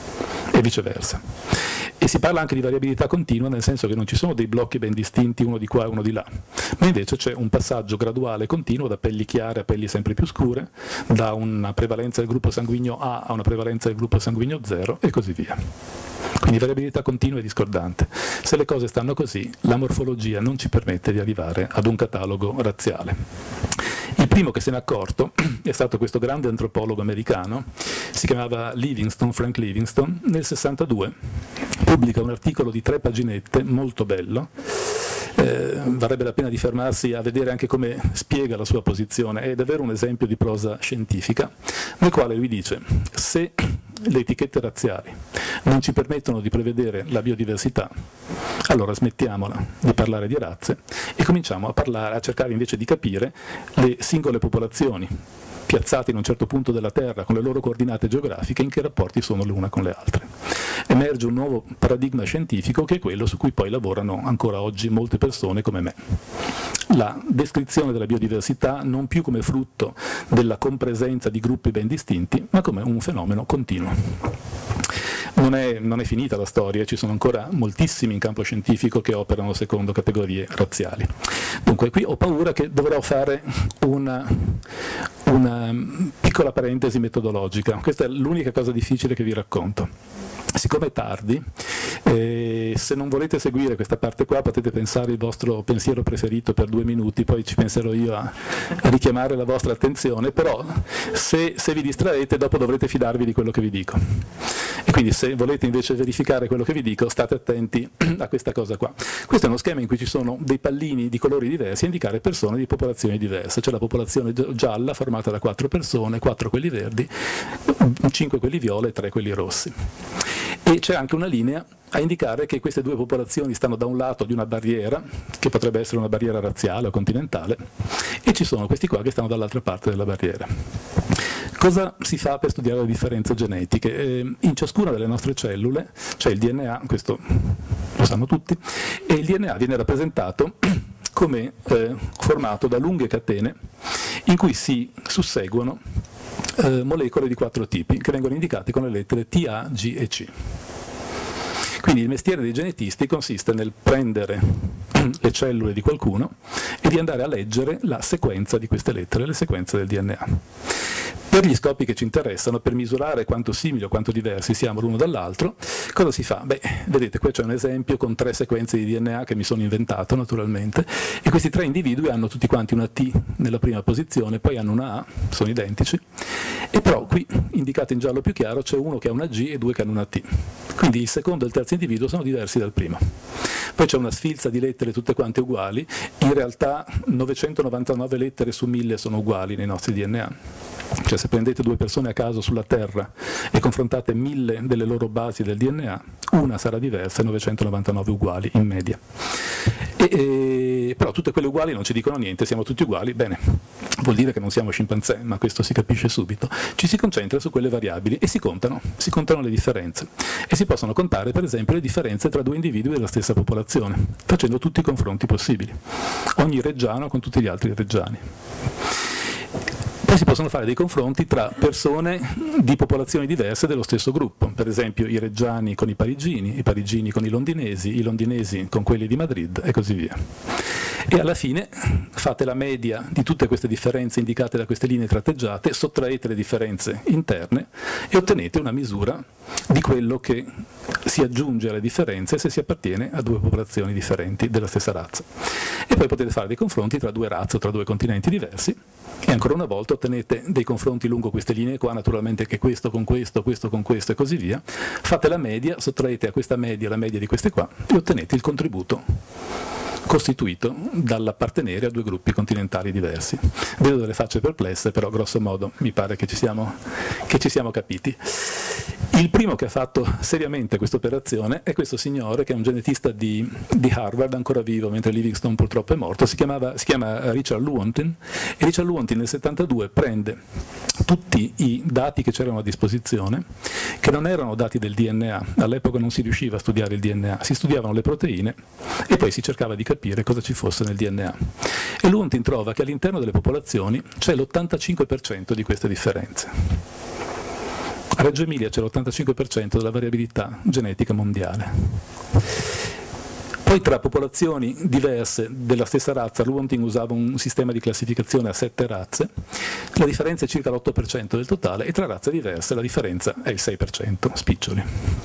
e viceversa. E si parla anche di variabilità continua, nel senso che non ci sono dei blocchi ben distinti, uno di qua e uno di là, ma invece c'è un passaggio graduale e continuo da pelli chiare a pelli sempre più scure, da una prevalenza del gruppo sanguigno A a una prevalenza del gruppo sanguigno 0 e così via. Quindi variabilità continua e discordante. Se le cose stanno così, la morfologia non ci permette di arrivare ad un catalogo razziale. Il primo che se n'è accorto è stato questo grande antropologo americano, si chiamava Frank Livingstone, nel 62 pubblica un articolo di 3 paginette molto bello. Varrebbe la pena di fermarsi a vedere anche come spiega la sua posizione, è davvero un esempio di prosa scientifica, nel quale lui dice: se le etichette razziali non ci permettono di prevedere la biodiversità, allora smettiamola di parlare di razze e cominciamo a cercare invece di capire le singole popolazioni piazzate in un certo punto della Terra con le loro coordinate geografiche, in che rapporti sono le una con le altre. Emerge un nuovo paradigma scientifico che è quello su cui poi lavorano ancora oggi molte persone come me. La descrizione della biodiversità non più come frutto della compresenza di gruppi ben distinti, ma come un fenomeno continuo. Non è finita la storia, ci sono ancora moltissimi in campo scientifico che operano secondo categorie razziali. Dunque qui ho paura che dovrò fare una piccola parentesi metodologica. Questa è l'unica cosa difficile che vi racconto. Siccome è tardi, se non volete seguire questa parte qua potete pensare il vostro pensiero preferito per 2 minuti, poi ci penserò io a richiamare la vostra attenzione, però se vi distraete dopo dovrete fidarvi di quello che vi dico. E quindi se volete invece verificare quello che vi dico, state attenti a questa cosa qua. Questo è uno schema in cui ci sono dei pallini di colori diversi a indicare persone di popolazioni diverse. C'è la popolazione gialla formata da 4 persone, 4 quelli verdi, 5 quelli viola e 3 quelli rossi. E c'è anche una linea a indicare che queste 2 popolazioni stanno da un lato di una barriera, che potrebbe essere una barriera razziale o continentale, e ci sono questi qua che stanno dall'altra parte della barriera. Cosa si fa per studiare le differenze genetiche? In ciascuna delle nostre cellule c'è il DNA, questo lo sanno tutti, e il DNA viene rappresentato come formato da lunghe catene in cui si susseguono molecole di 4 tipi che vengono indicate con le lettere T, A, G e C. Quindi il mestiere dei genetisti consiste nel prendere le cellule di qualcuno e di andare a leggere la sequenza di queste lettere, le sequenze del DNA. Per gli scopi che ci interessano, per misurare quanto simili o quanto diversi siamo l'uno dall'altro, cosa si fa? Beh, vedete, qui c'è un esempio con 3 sequenze di DNA che mi sono inventato naturalmente, e questi 3 individui hanno tutti quanti una T nella prima posizione, poi hanno una A, sono identici, e però qui, indicato in giallo più chiaro, c'è uno che ha una G e 2 che hanno una T. Quindi il secondo e il terzo individuo sono diversi dal primo. Poi c'è una sfilza di lettere tutte quante uguali, in realtà 999 lettere su 1000 sono uguali nei nostri DNA. Cioè se prendete 2 persone a caso sulla Terra e confrontate 1000 delle loro basi del DNA, una sarà diversa e 999 uguali in media. Però tutte quelle uguali non ci dicono niente, siamo tutti uguali, bene, vuol dire che non siamo scimpanzé, ma questo si capisce subito. Ci si concentra su quelle variabili e si contano le differenze. E si possono contare per esempio le differenze tra 2 individui della stessa popolazione, facendo tutti i confronti possibili, ogni reggiano con tutti gli altri reggiani. Poi si possono fare dei confronti tra persone di popolazioni diverse dello stesso gruppo, per esempio i reggiani con i parigini con i londinesi con quelli di Madrid e così via. E alla fine fate la media di tutte queste differenze indicate da queste linee tratteggiate, sottraete le differenze interne e ottenete una misura di quello che si aggiunge alle differenze se si appartiene a 2 popolazioni differenti della stessa razza. E poi potete fare dei confronti tra 2 razze o tra 2 continenti diversi E ancora una volta ottenete dei confronti lungo queste linee qua, naturalmente che questo con questo, questo con questo e così via. Fate la media, sottraete a questa media la media di queste qua e ottenete il contributo costituito dall'appartenere a due gruppi continentali diversi. Vedo delle facce perplesse, però grosso modo mi pare che ci siamo capiti. Il primo che ha fatto seriamente questa operazione è questo signore, che è un genetista di Harvard, ancora vivo, mentre Livingstone purtroppo è morto. Si chiama Richard Lewontin, e Richard Lewontin nel 72 prende tutti i dati che c'erano a disposizione, che non erano dati del DNA, all'epoca non si riusciva a studiare il DNA, si studiavano le proteine e poi si cercava di capire cosa ci fosse nel DNA. E Lewontin trova che all'interno delle popolazioni c'è l'85% di queste differenze. A Reggio Emilia c'è l'85% della variabilità genetica mondiale. Poi tra popolazioni diverse della stessa razza, Lewontin usava un sistema di classificazione a 7 razze, la differenza è circa l'8% del totale, e tra razze diverse la differenza è il 6%, spiccioli.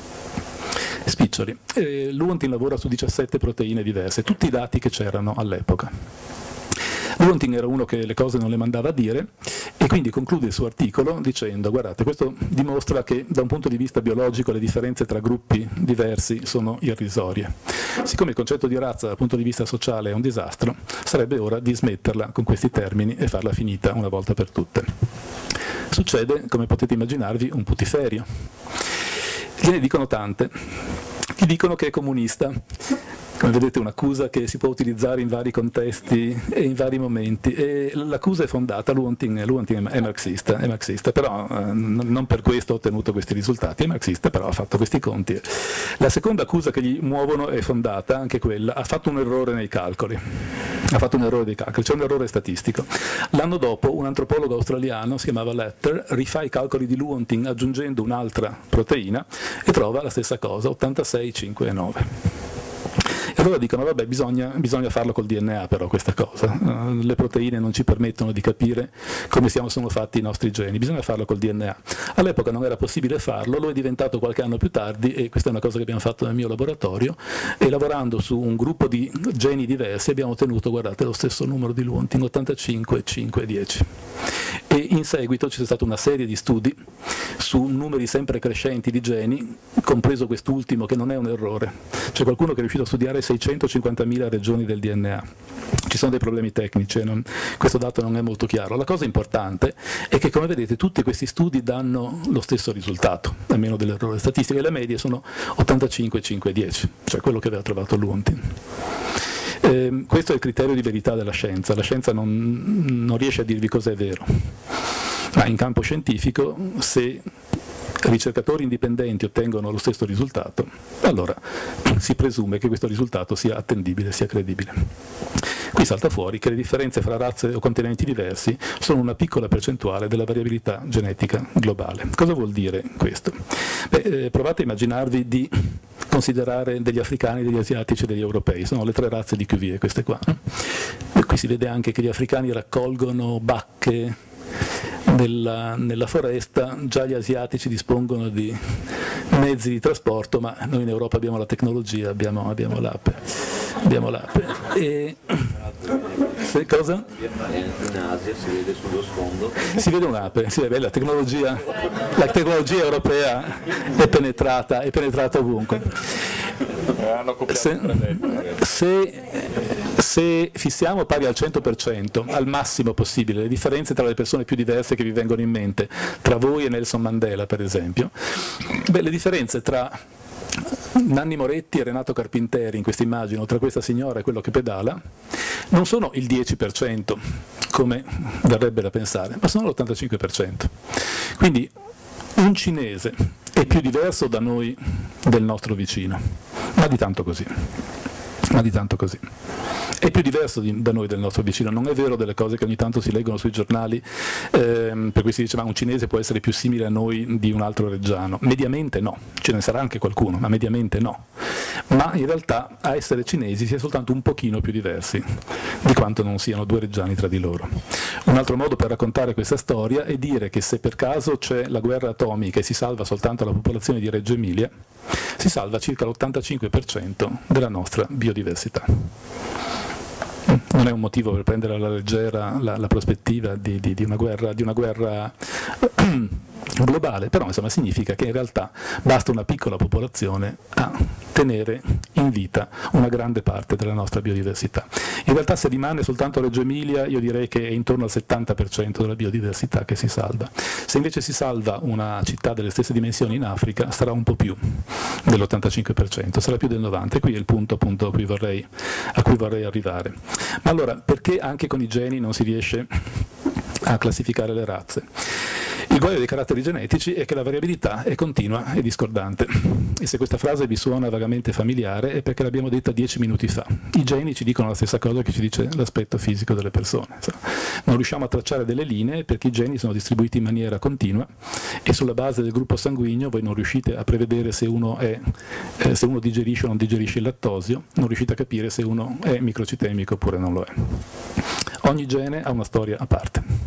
Lewontin lavora su 17 proteine diverse, tutti i dati che c'erano all'epoca. Lewontin era uno che le cose non le mandava a dire e quindi conclude il suo articolo dicendo: guardate, questo dimostra che da un punto di vista biologico le differenze tra gruppi diversi sono irrisorie. Siccome il concetto di razza dal punto di vista sociale è un disastro, sarebbe ora di smetterla con questi termini e farla finita una volta per tutte. Succede, come potete immaginarvi, un putiferio. Gliene dicono tante. Gli dicono che è comunista. Come vedete, un'accusa che si può utilizzare in vari contesti e in vari momenti, e l'accusa è fondata. Lewontin è marxista, però non per questo ha ottenuto questi risultati, è marxista, però ha fatto questi conti. La seconda accusa che gli muovono è fondata, anche quella, ha fatto un errore nei calcoli, c'è un errore statistico. L'anno dopo un antropologo australiano, si chiamava Letter, rifà i calcoli di Lewontin aggiungendo un'altra proteina e trova la stessa cosa, 86, 5 e 9. E allora dicono: vabbè, bisogna farlo col DNA, però questa cosa, le proteine non ci permettono di capire come sono fatti i nostri geni, bisogna farlo col DNA. All'epoca non era possibile farlo, lo è diventato qualche anno più tardi, e questa è una cosa che abbiamo fatto nel mio laboratorio, e lavorando su un gruppo di geni diversi abbiamo ottenuto, guardate, lo stesso numero di Lewontin, 85, 5 e 10. E in seguito c'è stata una serie di studi su numeri sempre crescenti di geni, compreso quest'ultimo che non è un errore. C'è qualcuno che è riuscito a studiare 650.000 regioni del DNA. Ci sono dei problemi tecnici, questo dato non è molto chiaro. La cosa importante è che, come vedete, tutti questi studi danno lo stesso risultato, a meno dell'errore statistico, e le medie sono 85, 5 e 10, cioè quello che aveva trovato Lewontin. Questo è il criterio di verità della scienza. La scienza non riesce a dirvi cosa è vero, ma in campo scientifico, se ricercatori indipendenti ottengono lo stesso risultato, allora si presume che questo risultato sia attendibile, sia credibile. Qui salta fuori che le differenze fra razze o continenti diversi sono una piccola percentuale della variabilità genetica globale. Cosa vuol dire questo? Provate a immaginarvi di considerare degli africani, degli asiatici e degli europei, sono le 3 razze di Cuvier queste qua. E qui si vede anche che gli africani raccolgono bacche nella foresta, già gli asiatici dispongono di mezzi di trasporto, ma noi in Europa abbiamo la tecnologia, abbiamo l'ape. E cosa? In Asia si vede sullo sfondo. Si vede un'ape, la tecnologia europea è penetrata ovunque. Se fissiamo pari al 100%, al massimo possibile, le differenze tra le persone più diverse che vi vengono in mente, tra voi e Nelson Mandela per esempio, le differenze tra Nanni Moretti e Renato Carpinteri in questa immagine, o tra questa signora e quello che pedala, non sono il 10% come verrebbe da pensare, ma sono l'85%. Quindi un cinese è più diverso da noi del nostro vicino, ma di tanto così. È più diverso da noi del nostro vicino, non è vero delle cose che ogni tanto si leggono sui giornali, per cui si dice ma un cinese può essere più simile a noi di un altro reggiano. Mediamente no, ce ne sarà anche qualcuno, ma mediamente no. Ma in realtà a essere cinesi si è soltanto un pochino più diversi di quanto non siano 2 reggiani tra di loro. Un altro modo per raccontare questa storia è dire che se per caso c'è la guerra atomica e si salva soltanto la popolazione di Reggio Emilia, si salva circa l'85% della nostra biodiversità. Non è un motivo per prendere alla leggera la prospettiva di una guerra globale, però insomma significa che in realtà basta una piccola popolazione a tenere in vita una grande parte della nostra biodiversità. In realtà se rimane soltanto Reggio Emilia io direi che è intorno al 70% della biodiversità che si salva. Se invece si salva una città delle stesse dimensioni in Africa sarà un po' più dell'85%, sarà più del 90%, e qui è il punto appunto a cui vorrei arrivare. Ma allora perché anche con i geni non si riesce a classificare le razze? Il guaio dei caratteri genetici è che la variabilità è continua e discordante, e se questa frase vi suona vagamente familiare è perché l'abbiamo detta 10 minuti fa. I geni ci dicono la stessa cosa che ci dice l'aspetto fisico delle persone. Non riusciamo a tracciare delle linee perché i geni sono distribuiti in maniera continua e sulla base del gruppo sanguigno voi non riuscite a prevedere se uno digerisce o non digerisce il lattosio, non riuscite a capire se uno è microcitemico oppure non lo è. Ogni gene ha una storia a parte.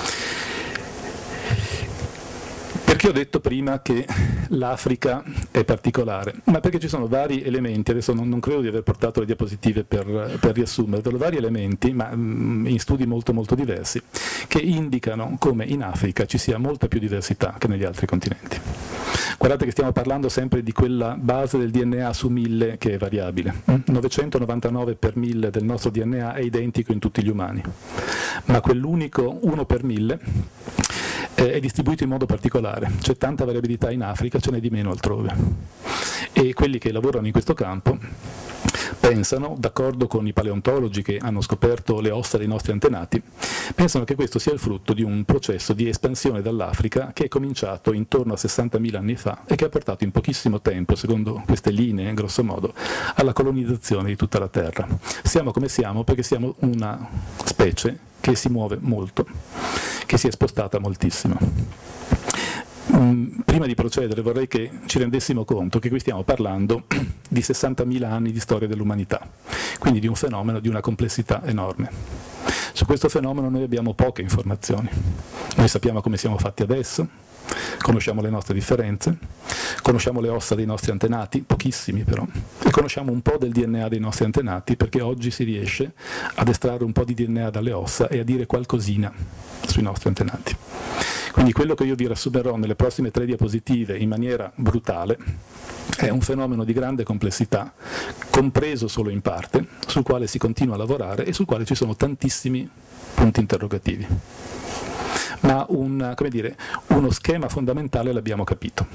Perché ho detto prima che l'Africa è particolare? Ma perché ci sono vari elementi, adesso non credo di aver portato le diapositive per riassumervelo, vari elementi, ma in studi molto molto diversi, che indicano come in Africa ci sia molta più diversità che negli altri continenti. Guardate che stiamo parlando sempre di quella base del DNA su 1000 che è variabile. 999 per 1000 del nostro DNA è identico in tutti gli umani, ma quell'unico 1 per 1000 è distribuito in modo particolare. C'è tanta variabilità in Africa, ce n'è di meno altrove. E quelli che lavorano in questo campo pensano, d'accordo con i paleontologi che hanno scoperto le ossa dei nostri antenati, pensano che questo sia il frutto di un processo di espansione dall'Africa che è cominciato intorno a 60.000 anni fa e che ha portato in pochissimo tempo, secondo queste linee, grosso modo, alla colonizzazione di tutta la Terra. Siamo come siamo perché siamo una specie che si muove molto, che si è spostata moltissimo. Prima di procedere vorrei che ci rendessimo conto che qui stiamo parlando di 60.000 anni di storia dell'umanità, quindi di un fenomeno di una complessità enorme. Su questo fenomeno noi abbiamo poche informazioni. Noi sappiamo come siamo fatti adesso, conosciamo le nostre differenze, conosciamo le ossa dei nostri antenati, pochissimi però, e conosciamo un po' del DNA dei nostri antenati perché oggi si riesce ad estrarre un po' di DNA dalle ossa e a dire qualcosina sui nostri antenati. Quindi quello che io vi riassumerò nelle prossime 3 diapositive in maniera brutale è un fenomeno di grande complessità, compreso solo in parte, sul quale si continua a lavorare e sul quale ci sono tantissimi punti interrogativi. Ma uno schema fondamentale l'abbiamo capito.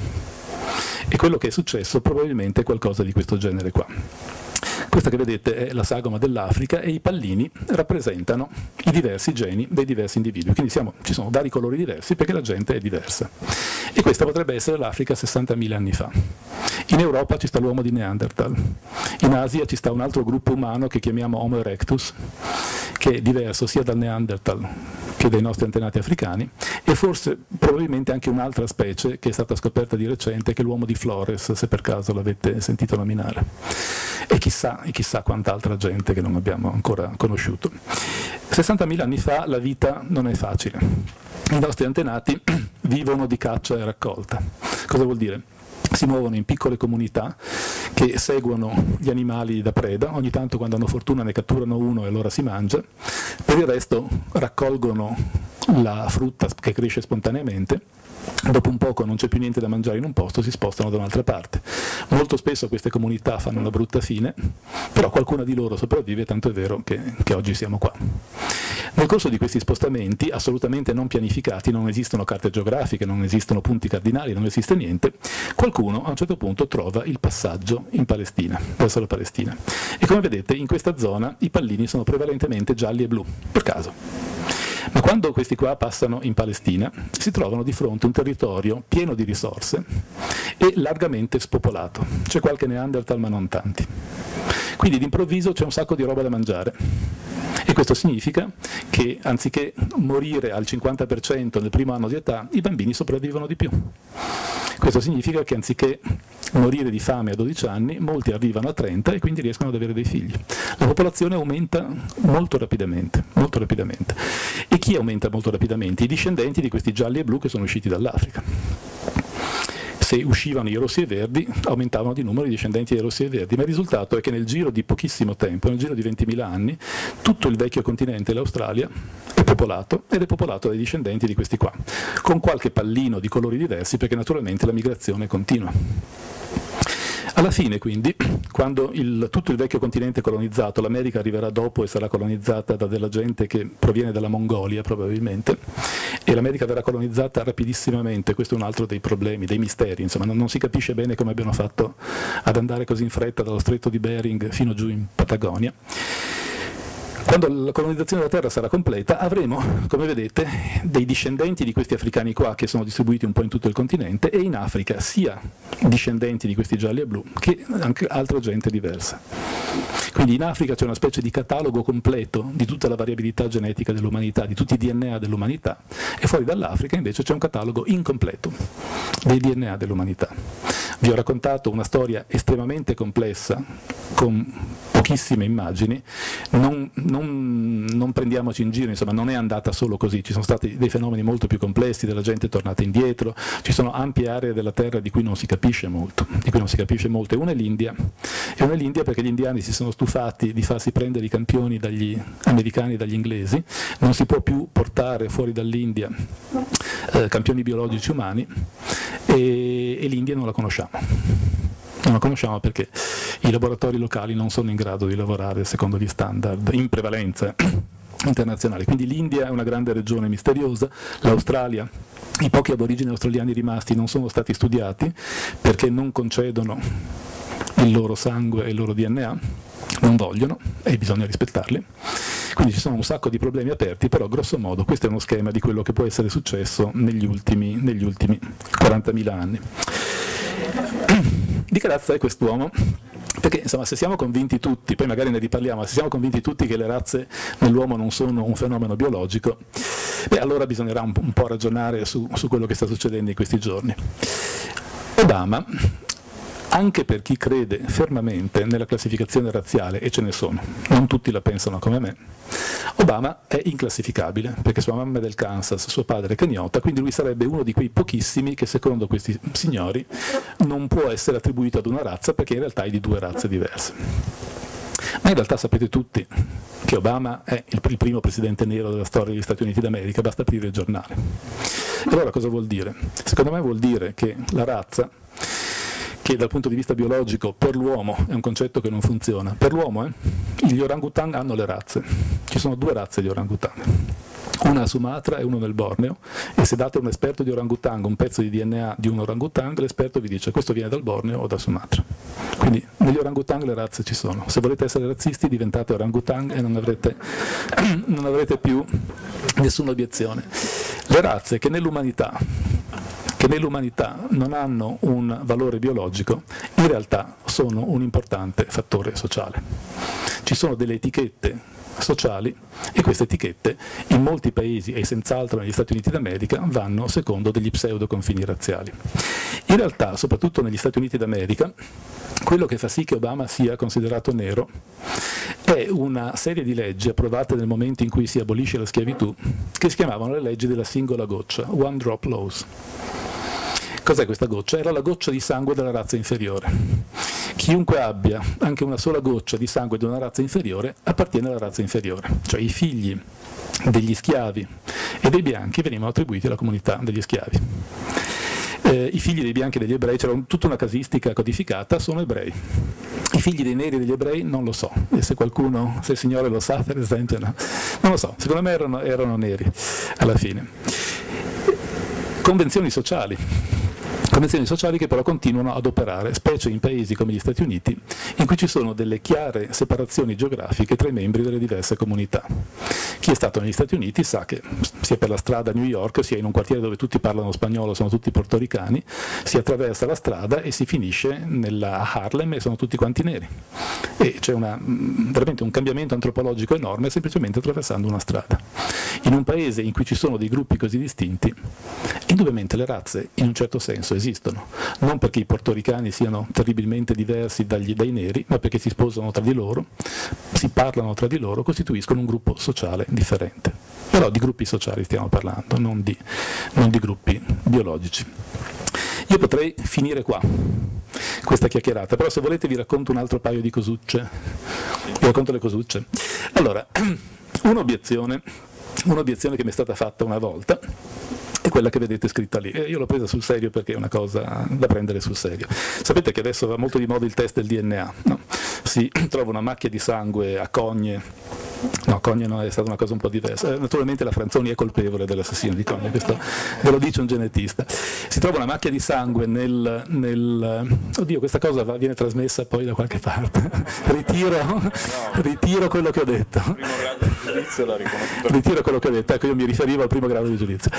E quello che è successo probabilmente è qualcosa di questo genere qua. Questa che vedete è la sagoma dell'Africa e i pallini rappresentano i diversi geni dei diversi individui, quindi ci sono vari colori diversi perché la gente è diversa. E questa potrebbe essere l'Africa 60.000 anni fa. In Europa ci sta l'uomo di Neanderthal, in Asia ci sta un altro gruppo umano che chiamiamo Homo erectus, che è diverso sia dal Neanderthal che dai nostri antenati africani, e forse probabilmente anche un'altra specie che è stata scoperta di recente, che è l'uomo di Flores, se per caso l'avete sentito nominare. E chissà quant'altra gente che non abbiamo ancora conosciuto. 60.000 anni fa la vita non è facile. I nostri antenati vivono di caccia e raccolta. Cosa vuol dire? Si muovono in piccole comunità che seguono gli animali da preda, ogni tanto quando hanno fortuna ne catturano uno e allora si mangia, per il resto raccolgono la frutta che cresce spontaneamente, dopo un poco non c'è più niente da mangiare in un posto, si spostano da un'altra parte. Molto spesso queste comunità fanno una brutta fine, però qualcuna di loro sopravvive, tanto è vero che oggi siamo qua. Nel corso di questi spostamenti, assolutamente non pianificati, non esistono carte geografiche, non esistono punti cardinali, non esiste niente, qualcuno a un certo punto trova il passaggio in Palestina, verso la Palestina. E come vedete in questa zona i pallini sono prevalentemente gialli e blu, per caso. Ma quando questi qua passano in Palestina si trovano di fronte a un territorio pieno di risorse e largamente spopolato. C'è qualche Neanderthal ma non tanti. Quindi d'improvviso c'è un sacco di roba da mangiare. E questo significa che anziché morire al 50% nel primo anno di età, i bambini sopravvivono di più. Questo significa che anziché morire di fame a 12 anni, molti arrivano a 30 e quindi riescono ad avere dei figli. La popolazione aumenta molto rapidamente, molto rapidamente. E chi aumenta molto rapidamente? I discendenti di questi gialli e blu che sono usciti dall'Africa. se uscivano i rossi e verdi aumentavano di numero i discendenti dei rossi e verdi, ma il risultato è che nel giro di pochissimo tempo, nel giro di 20.000 anni, tutto il vecchio continente, l'Australia, è popolato, ed è popolato dai discendenti di questi qua, con qualche pallino di colori diversi, perché naturalmente la migrazione continua. Alla fine, quindi, quando tutto il vecchio continente è colonizzato, l'America arriverà dopo e sarà colonizzata da della gente che proviene dalla Mongolia, probabilmente, e l'America verrà colonizzata rapidissimamente. Questo è un altro dei problemi, dei misteri, insomma, non si capisce bene come abbiano fatto ad andare così in fretta dallo stretto di Bering fino giù in Patagonia. Quando la colonizzazione della Terra sarà completa, avremo, come vedete, dei discendenti di questi africani qua, che sono distribuiti un po' in tutto il continente, e in Africa sia discendenti di questi gialli e blu che anche altra gente diversa. Quindi in Africa c'è una specie di catalogo completo di tutta la variabilità genetica dell'umanità, di tutti i DNA dell'umanità, e fuori dall'Africa invece c'è un catalogo incompleto dei DNA dell'umanità. Vi ho raccontato una storia estremamente complessa, con pochissime immagini, non prendiamoci in giro, insomma, non è andata solo così, ci sono stati dei fenomeni molto più complessi, della gente tornata indietro, ci sono ampie aree della Terra di cui non si capisce molto, e una è l'India, perché gli indiani si sono stufati di farsi prendere i campioni dagli americani e dagli inglesi, non si può più portare fuori dall'India campioni biologici umani, e l'India non la conosciamo. Non la conosciamo perché i laboratori locali non sono in grado di lavorare secondo gli standard in prevalenza internazionali. Quindi l'India è una grande regione misteriosa, l'Australia, i pochi aborigeni australiani rimasti non sono stati studiati perché non concedono il loro sangue e il loro DNA, non vogliono e bisogna rispettarli. Quindi ci sono un sacco di problemi aperti, però grosso modo questo è uno schema di quello che può essere successo negli ultimi 40.000 anni. Di che razza è quest'uomo? Perché insomma, se siamo convinti tutti, poi magari ne riparliamo, se siamo convinti tutti che le razze nell'uomo non sono un fenomeno biologico, allora bisognerà un po' ragionare su quello che sta succedendo in questi giorni. Obama, anche per chi crede fermamente nella classificazione razziale, e ce ne sono, non tutti la pensano come me, Obama è inclassificabile, perché sua mamma è del Kansas, suo padre è kenyota, quindi lui sarebbe uno di quei pochissimi che secondo questi signori non può essere attribuito ad una razza, perché in realtà è di due razze diverse. Ma in realtà sapete tutti che Obama è il primo presidente nero della storia degli Stati Uniti d'America, basta aprire il giornale. E allora cosa vuol dire? Secondo me vuol dire che la razza, che dal punto di vista biologico per l'uomo è un concetto che non funziona. Per l'uomo gli orangutang hanno le razze, ci sono due razze di orangutang, una a Sumatra e uno nel Borneo, e se date a un esperto di orangutang un pezzo di DNA di un orangutang, l'esperto vi dice questo viene dal Borneo o da Sumatra. Quindi negli orangutang le razze ci sono. Se volete essere razzisti diventate orangutang e non avrete più nessuna obiezione. Le razze che nell'umanità non hanno un valore biologico, in realtà sono un importante fattore sociale. Ci sono delle etichette sociali e queste etichette in molti paesi e senz'altro negli Stati Uniti d'America vanno secondo degli pseudo confini razziali. In realtà, soprattutto negli Stati Uniti d'America, quello che fa sì che Obama sia considerato nero è una serie di leggi approvate nel momento in cui si abolisce la schiavitù, che si chiamavano le leggi della singola goccia, one drop laws. Cos'è questa goccia? Era la goccia di sangue della razza inferiore. Chiunque abbia anche una sola goccia di sangue di una razza inferiore appartiene alla razza inferiore, cioè i figli degli schiavi e dei bianchi venivano attribuiti alla comunità degli schiavi. I figli dei bianchi e degli ebrei, c'era tutta una casistica codificata, sono ebrei. I figli dei neri e degli ebrei non lo so, e se il Signore lo sa per esempio, no. Non lo so, secondo me erano neri alla fine. Convenzioni sociali che però continuano ad operare, specie in paesi come gli Stati Uniti, in cui ci sono delle chiare separazioni geografiche tra i membri delle diverse comunità. Chi è stato negli Stati Uniti sa che sia per la strada a New York, sia in un quartiere dove tutti parlano spagnolo, sono tutti portoricani, si attraversa la strada e si finisce a Harlem e sono tutti quanti neri. E c'è veramente un cambiamento antropologico enorme semplicemente attraversando una strada. In un paese in cui ci sono dei gruppi così distinti, indubbiamente le razze in un certo senso esistono, non perché i portoricani siano terribilmente diversi dai neri, ma perché si sposano tra di loro, si parlano tra di loro, costituiscono un gruppo sociale differente. Però di gruppi sociali stiamo parlando, non di gruppi biologici. Io potrei finire qua questa chiacchierata, però se volete vi racconto un altro paio di cosucce. Vi racconto le cosucce. Allora, un'obiezione che mi è stata fatta una volta è quella che vedete scritta lì. Io l'ho presa sul serio perché è una cosa da prendere sul serio. Sapete che adesso va molto di moda il test del DNA, no? Si trova una macchia di sangue a Cogne. No, Cogne non è stata una cosa un po' diversa. Naturalmente la Franzoni è colpevole dell'assassino di Cogne, questo ve lo dice un genetista. Si trova una macchia di sangue oddio, questa cosa viene trasmessa poi da qualche parte. Ritiro quello che ho detto. Primo grado di giudizio l'ha riconosciuto. Ritiro quello che ho detto, ecco, io mi riferivo al primo grado di giudizio.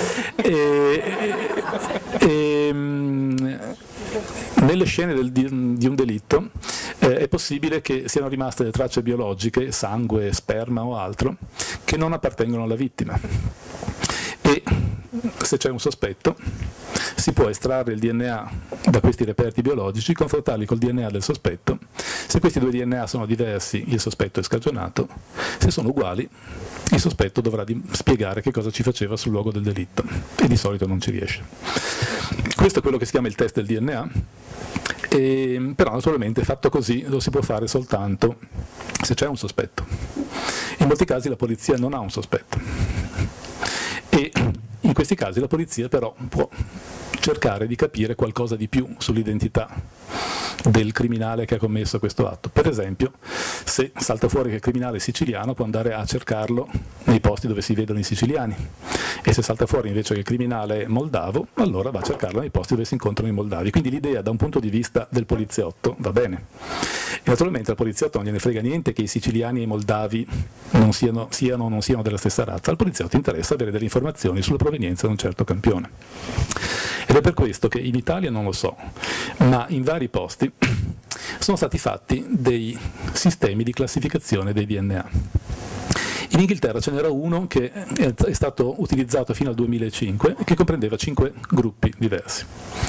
Nelle scene di un delitto è possibile che siano rimaste le tracce biologiche, sangue, sperma o altro, che non appartengono alla vittima. E se c'è un sospetto, si può estrarre il DNA da questi reperti biologici, confrontarli col DNA del sospetto. Se questi due DNA sono diversi, il sospetto è scagionato. Se sono uguali, il sospetto dovrà spiegare che cosa ci faceva sul luogo del delitto, e di solito non ci riesce. Questo è quello che si chiama il test del DNA, però naturalmente fatto così lo si può fare soltanto se c'è un sospetto. In molti casi la polizia non ha un sospetto, e in questi casi la polizia però può cercare di capire qualcosa di più sull'identità del criminale che ha commesso questo atto. Per esempio, se salta fuori che il criminale è siciliano, può andare a cercarlo nei posti dove si vedono i siciliani, e se salta fuori invece che il criminale è moldavo, allora va a cercarlo nei posti dove si incontrano i moldavi. Quindi l'idea da un punto di vista del poliziotto va bene. E naturalmente al poliziotto non gliene frega niente che i siciliani e i moldavi non siano o non siano della stessa razza. Al poliziotto interessa avere delle informazioni sulla provenienza di un certo campione. Ed è per questo che in Italia non lo so, ma in vari posti sono stati fatti dei sistemi di classificazione dei DNA. In Inghilterra ce n'era uno che è stato utilizzato fino al 2005 e che comprendeva 5 gruppi diversi.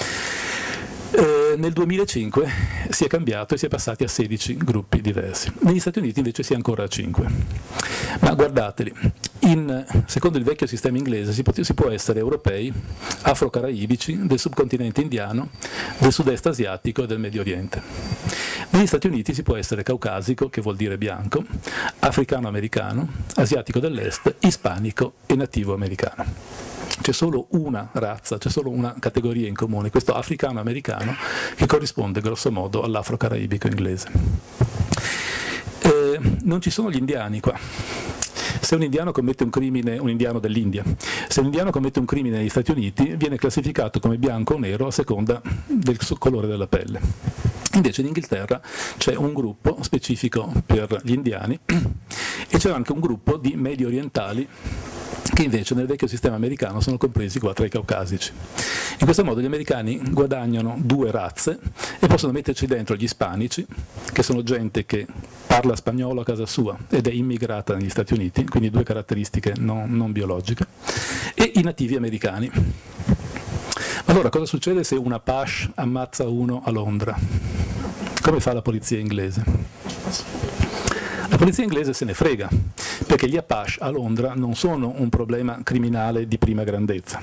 Nel 2005 si è cambiato e si è passati a 16 gruppi diversi. Negli Stati Uniti invece si è ancora a 5. Ma guardateli, secondo il vecchio sistema inglese si può essere europei, afro-caraibici, del subcontinente indiano, del sud-est asiatico e del Medio Oriente. Negli Stati Uniti si può essere caucasico, che vuol dire bianco, africano-americano, asiatico dell'est, ispanico e nativo americano. C'è solo una razza, c'è solo una categoria in comune, questo africano-americano, che corrisponde grosso modo all'afro-caraibico inglese. Non ci sono gli indiani qua. Se un indiano commette un crimine, un indiano dell'India, se un indiano commette un crimine negli Stati Uniti, viene classificato come bianco o nero a seconda del colore della pelle. Invece in Inghilterra c'è un gruppo specifico per gli indiani e c'è anche un gruppo di medio orientali che invece nel vecchio sistema americano sono compresi qua tra i caucasici. In questo modo gli americani guadagnano 2 razze e possono metterci dentro gli ispanici, che sono gente che parla spagnolo a casa sua ed è immigrata negli Stati Uniti, quindi 2 caratteristiche non biologiche, e i nativi americani. Allora, cosa succede se un Apache ammazza uno a Londra? Come fa la polizia inglese? La polizia inglese se ne frega, perché gli Apache a Londra non sono un problema criminale di prima grandezza.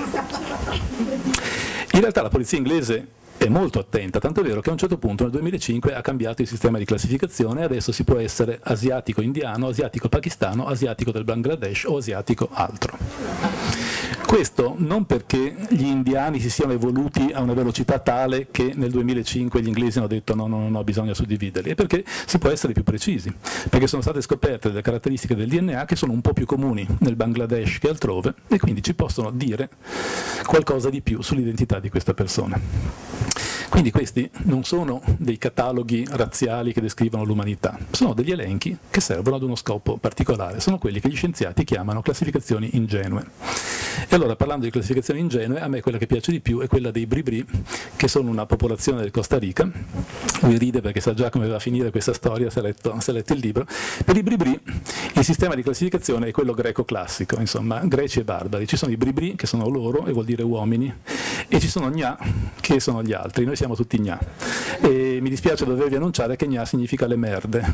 In realtà la polizia inglese è molto attenta, tanto è vero che a un certo punto nel 2005 ha cambiato il sistema di classificazione e adesso si può essere asiatico indiano, asiatico pakistano, asiatico del Bangladesh o asiatico altro. Questo non perché gli indiani si siano evoluti a una velocità tale che nel 2005 gli inglesi hanno detto no, bisogna suddividerli, è perché si può essere più precisi, perché sono state scoperte delle caratteristiche del DNA che sono un po' più comuni nel Bangladesh che altrove e quindi ci possono dire qualcosa di più sull'identità di questa persona. Quindi questi non sono dei cataloghi razziali che descrivono l'umanità, sono degli elenchi che servono ad uno scopo particolare, sono quelli che gli scienziati chiamano classificazioni ingenue. E allora, parlando di classificazioni ingenue, a me quella che piace di più è quella dei Bribri, che sono una popolazione del Costa Rica. Lui ride perché sa già come va a finire questa storia, se ha letto il libro. Per i Bribri il sistema di classificazione è quello greco classico, insomma, greci e barbari. Ci sono i Bribri, che sono loro, e vuol dire uomini, e ci sono Gna, che sono gli altri. Noi siamo tutti Gna. E mi dispiace dovervi annunciare che Gna significa le merde.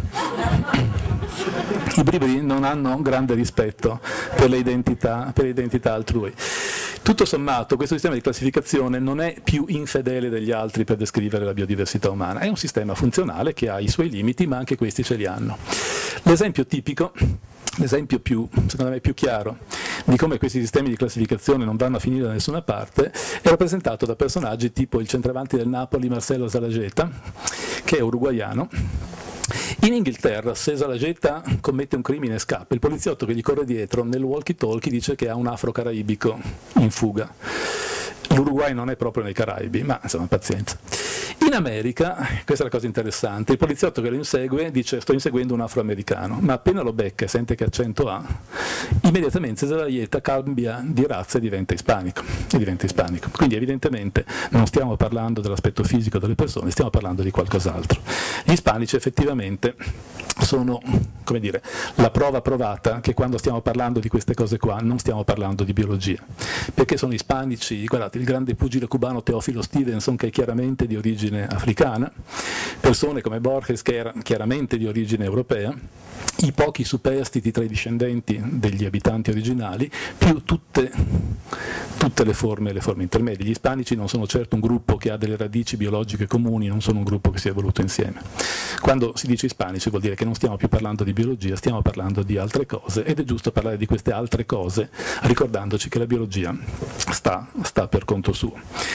I Bribri non hanno grande rispetto per le identità altrui. Tutto sommato questo sistema di classificazione non è più infedele degli altri per descrivere la biodiversità umana, è un sistema funzionale che ha i suoi limiti, ma anche questi ce li hanno. L'esempio tipico, l'esempio secondo me più chiaro di come questi sistemi di classificazione non vanno a finire da nessuna parte è rappresentato da personaggi tipo il centravanti del Napoli Marcelo Zaлагeta, che è uruguaiano. In Inghilterra, se Zaлагeta commette un crimine e scappa, il poliziotto che gli corre dietro nel walkie-talkie dice che ha un afro-caraibico in fuga. L'Uruguay non è proprio nei Caraibi, ma insomma pazienza. In America, questa è la cosa interessante, il poliziotto che lo insegue dice sto inseguendo un afroamericano, ma appena lo becca e sente che accento ha, immediatamente Zaлагeta cambia di razza e diventa ispanico. Quindi evidentemente non stiamo parlando dell'aspetto fisico delle persone, stiamo parlando di qualcos'altro. Gli ispanici effettivamente sono, come dire, la prova provata che quando stiamo parlando di queste cose qua non stiamo parlando di biologia, perché sono ispanici, guardate, il grande pugile cubano Teófilo Stevenson, che è chiaramente di origine africana, persone come Borges che era chiaramente di origine europea, i pochi superstiti tra i discendenti degli abitanti originali, più tutte le forme intermedie. Gli ispanici non sono certo un gruppo che ha delle radici biologiche comuni, non sono un gruppo che si è evoluto insieme. Quando si dice ispanici vuol dire che non stiamo più parlando di biologia, stiamo parlando di altre cose, ed è giusto parlare di queste altre cose ricordandoci che la biologia sta per conto suo.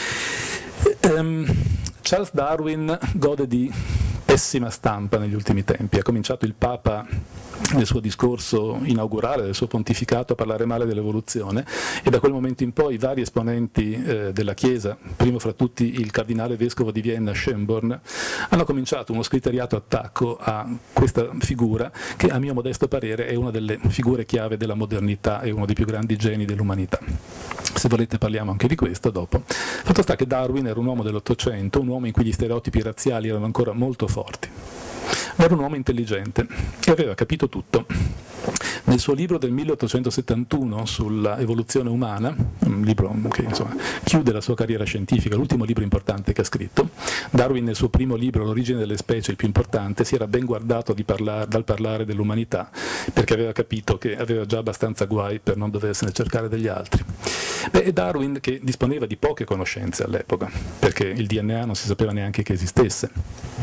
Charles Darwin gode di pessima stampa negli ultimi tempi. Ha cominciato il Papa nel suo discorso inaugurale, del suo pontificato, a parlare male dell'evoluzione, e da quel momento in poi vari esponenti della Chiesa, primo fra tutti il cardinale vescovo di Vienna Schönborn, hanno cominciato uno scriteriato attacco a questa figura che, a mio modesto parere, è una delle figure chiave della modernità e uno dei più grandi geni dell'umanità. Se volete parliamo anche di questo dopo. Fatto sta che Darwin era un uomo dell'Ottocento, un uomo in cui gli stereotipi razziali erano ancora molto forti. Era un uomo intelligente e aveva capito tutto. Nel suo libro del 1871 sulla evoluzione umana, un libro che insomma chiude la sua carriera scientifica, l'ultimo libro importante che ha scritto, Darwin nel suo primo libro, L'origine delle specie, il più importante, si era ben guardato dal parlare dell'umanità, perché aveva capito che aveva già abbastanza guai per non doversene cercare degli altri. Darwin, che disponeva di poche conoscenze all'epoca, perché il DNA non si sapeva neanche che esistesse,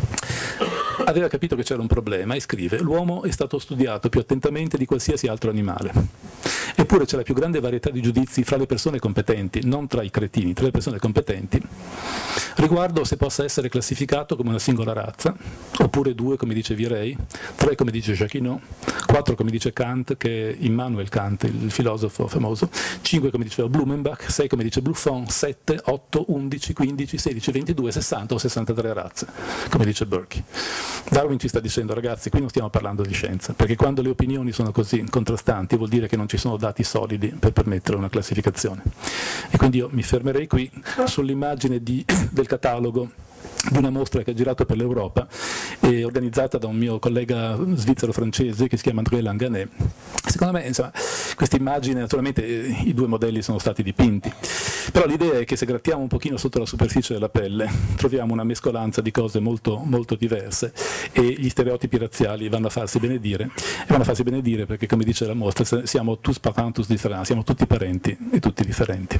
aveva capito che c'era un problema e scrive: l'uomo è stato studiato più attentamente di qualsiasi altro animale, eppure c'è la più grande varietà di giudizi fra le persone competenti, non tra i cretini, tra le persone competenti, riguardo se possa essere classificato come una singola razza, oppure 2 come dice Virey, 3 come dice Jacquinot, 4 come dice Kant, che è Immanuel Kant, il filosofo famoso, 5 come diceva Blumenbach, 6 come dice Buffon, 7, 8, 11, 15, 16, 22, 60 o 63 razze, come dice Burke. Darwin ci sta dicendo: ragazzi, qui non stiamo parlando di scienza, perché quando le opinioni sono così contrastanti vuol dire che non ci sono dati solidi per permettere una classificazione. E quindi io mi fermerei qui sull'immagine del catalogo di una mostra che ha girato per l'Europa, organizzata da un mio collega svizzero-francese che si chiama André Langanet. Secondo me, insomma, questa immagine, naturalmente i 2 modelli sono stati dipinti, però l'idea è che se grattiamo un pochino sotto la superficie della pelle troviamo una mescolanza di cose molto, molto diverse, e gli stereotipi razziali vanno a farsi benedire, perché, come dice la mostra, siamo tous parents, tous différents, siamo tutti parenti e tutti differenti.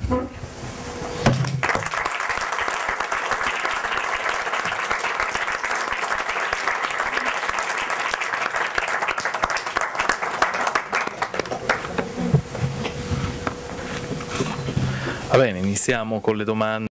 Va bene, iniziamo con le domande.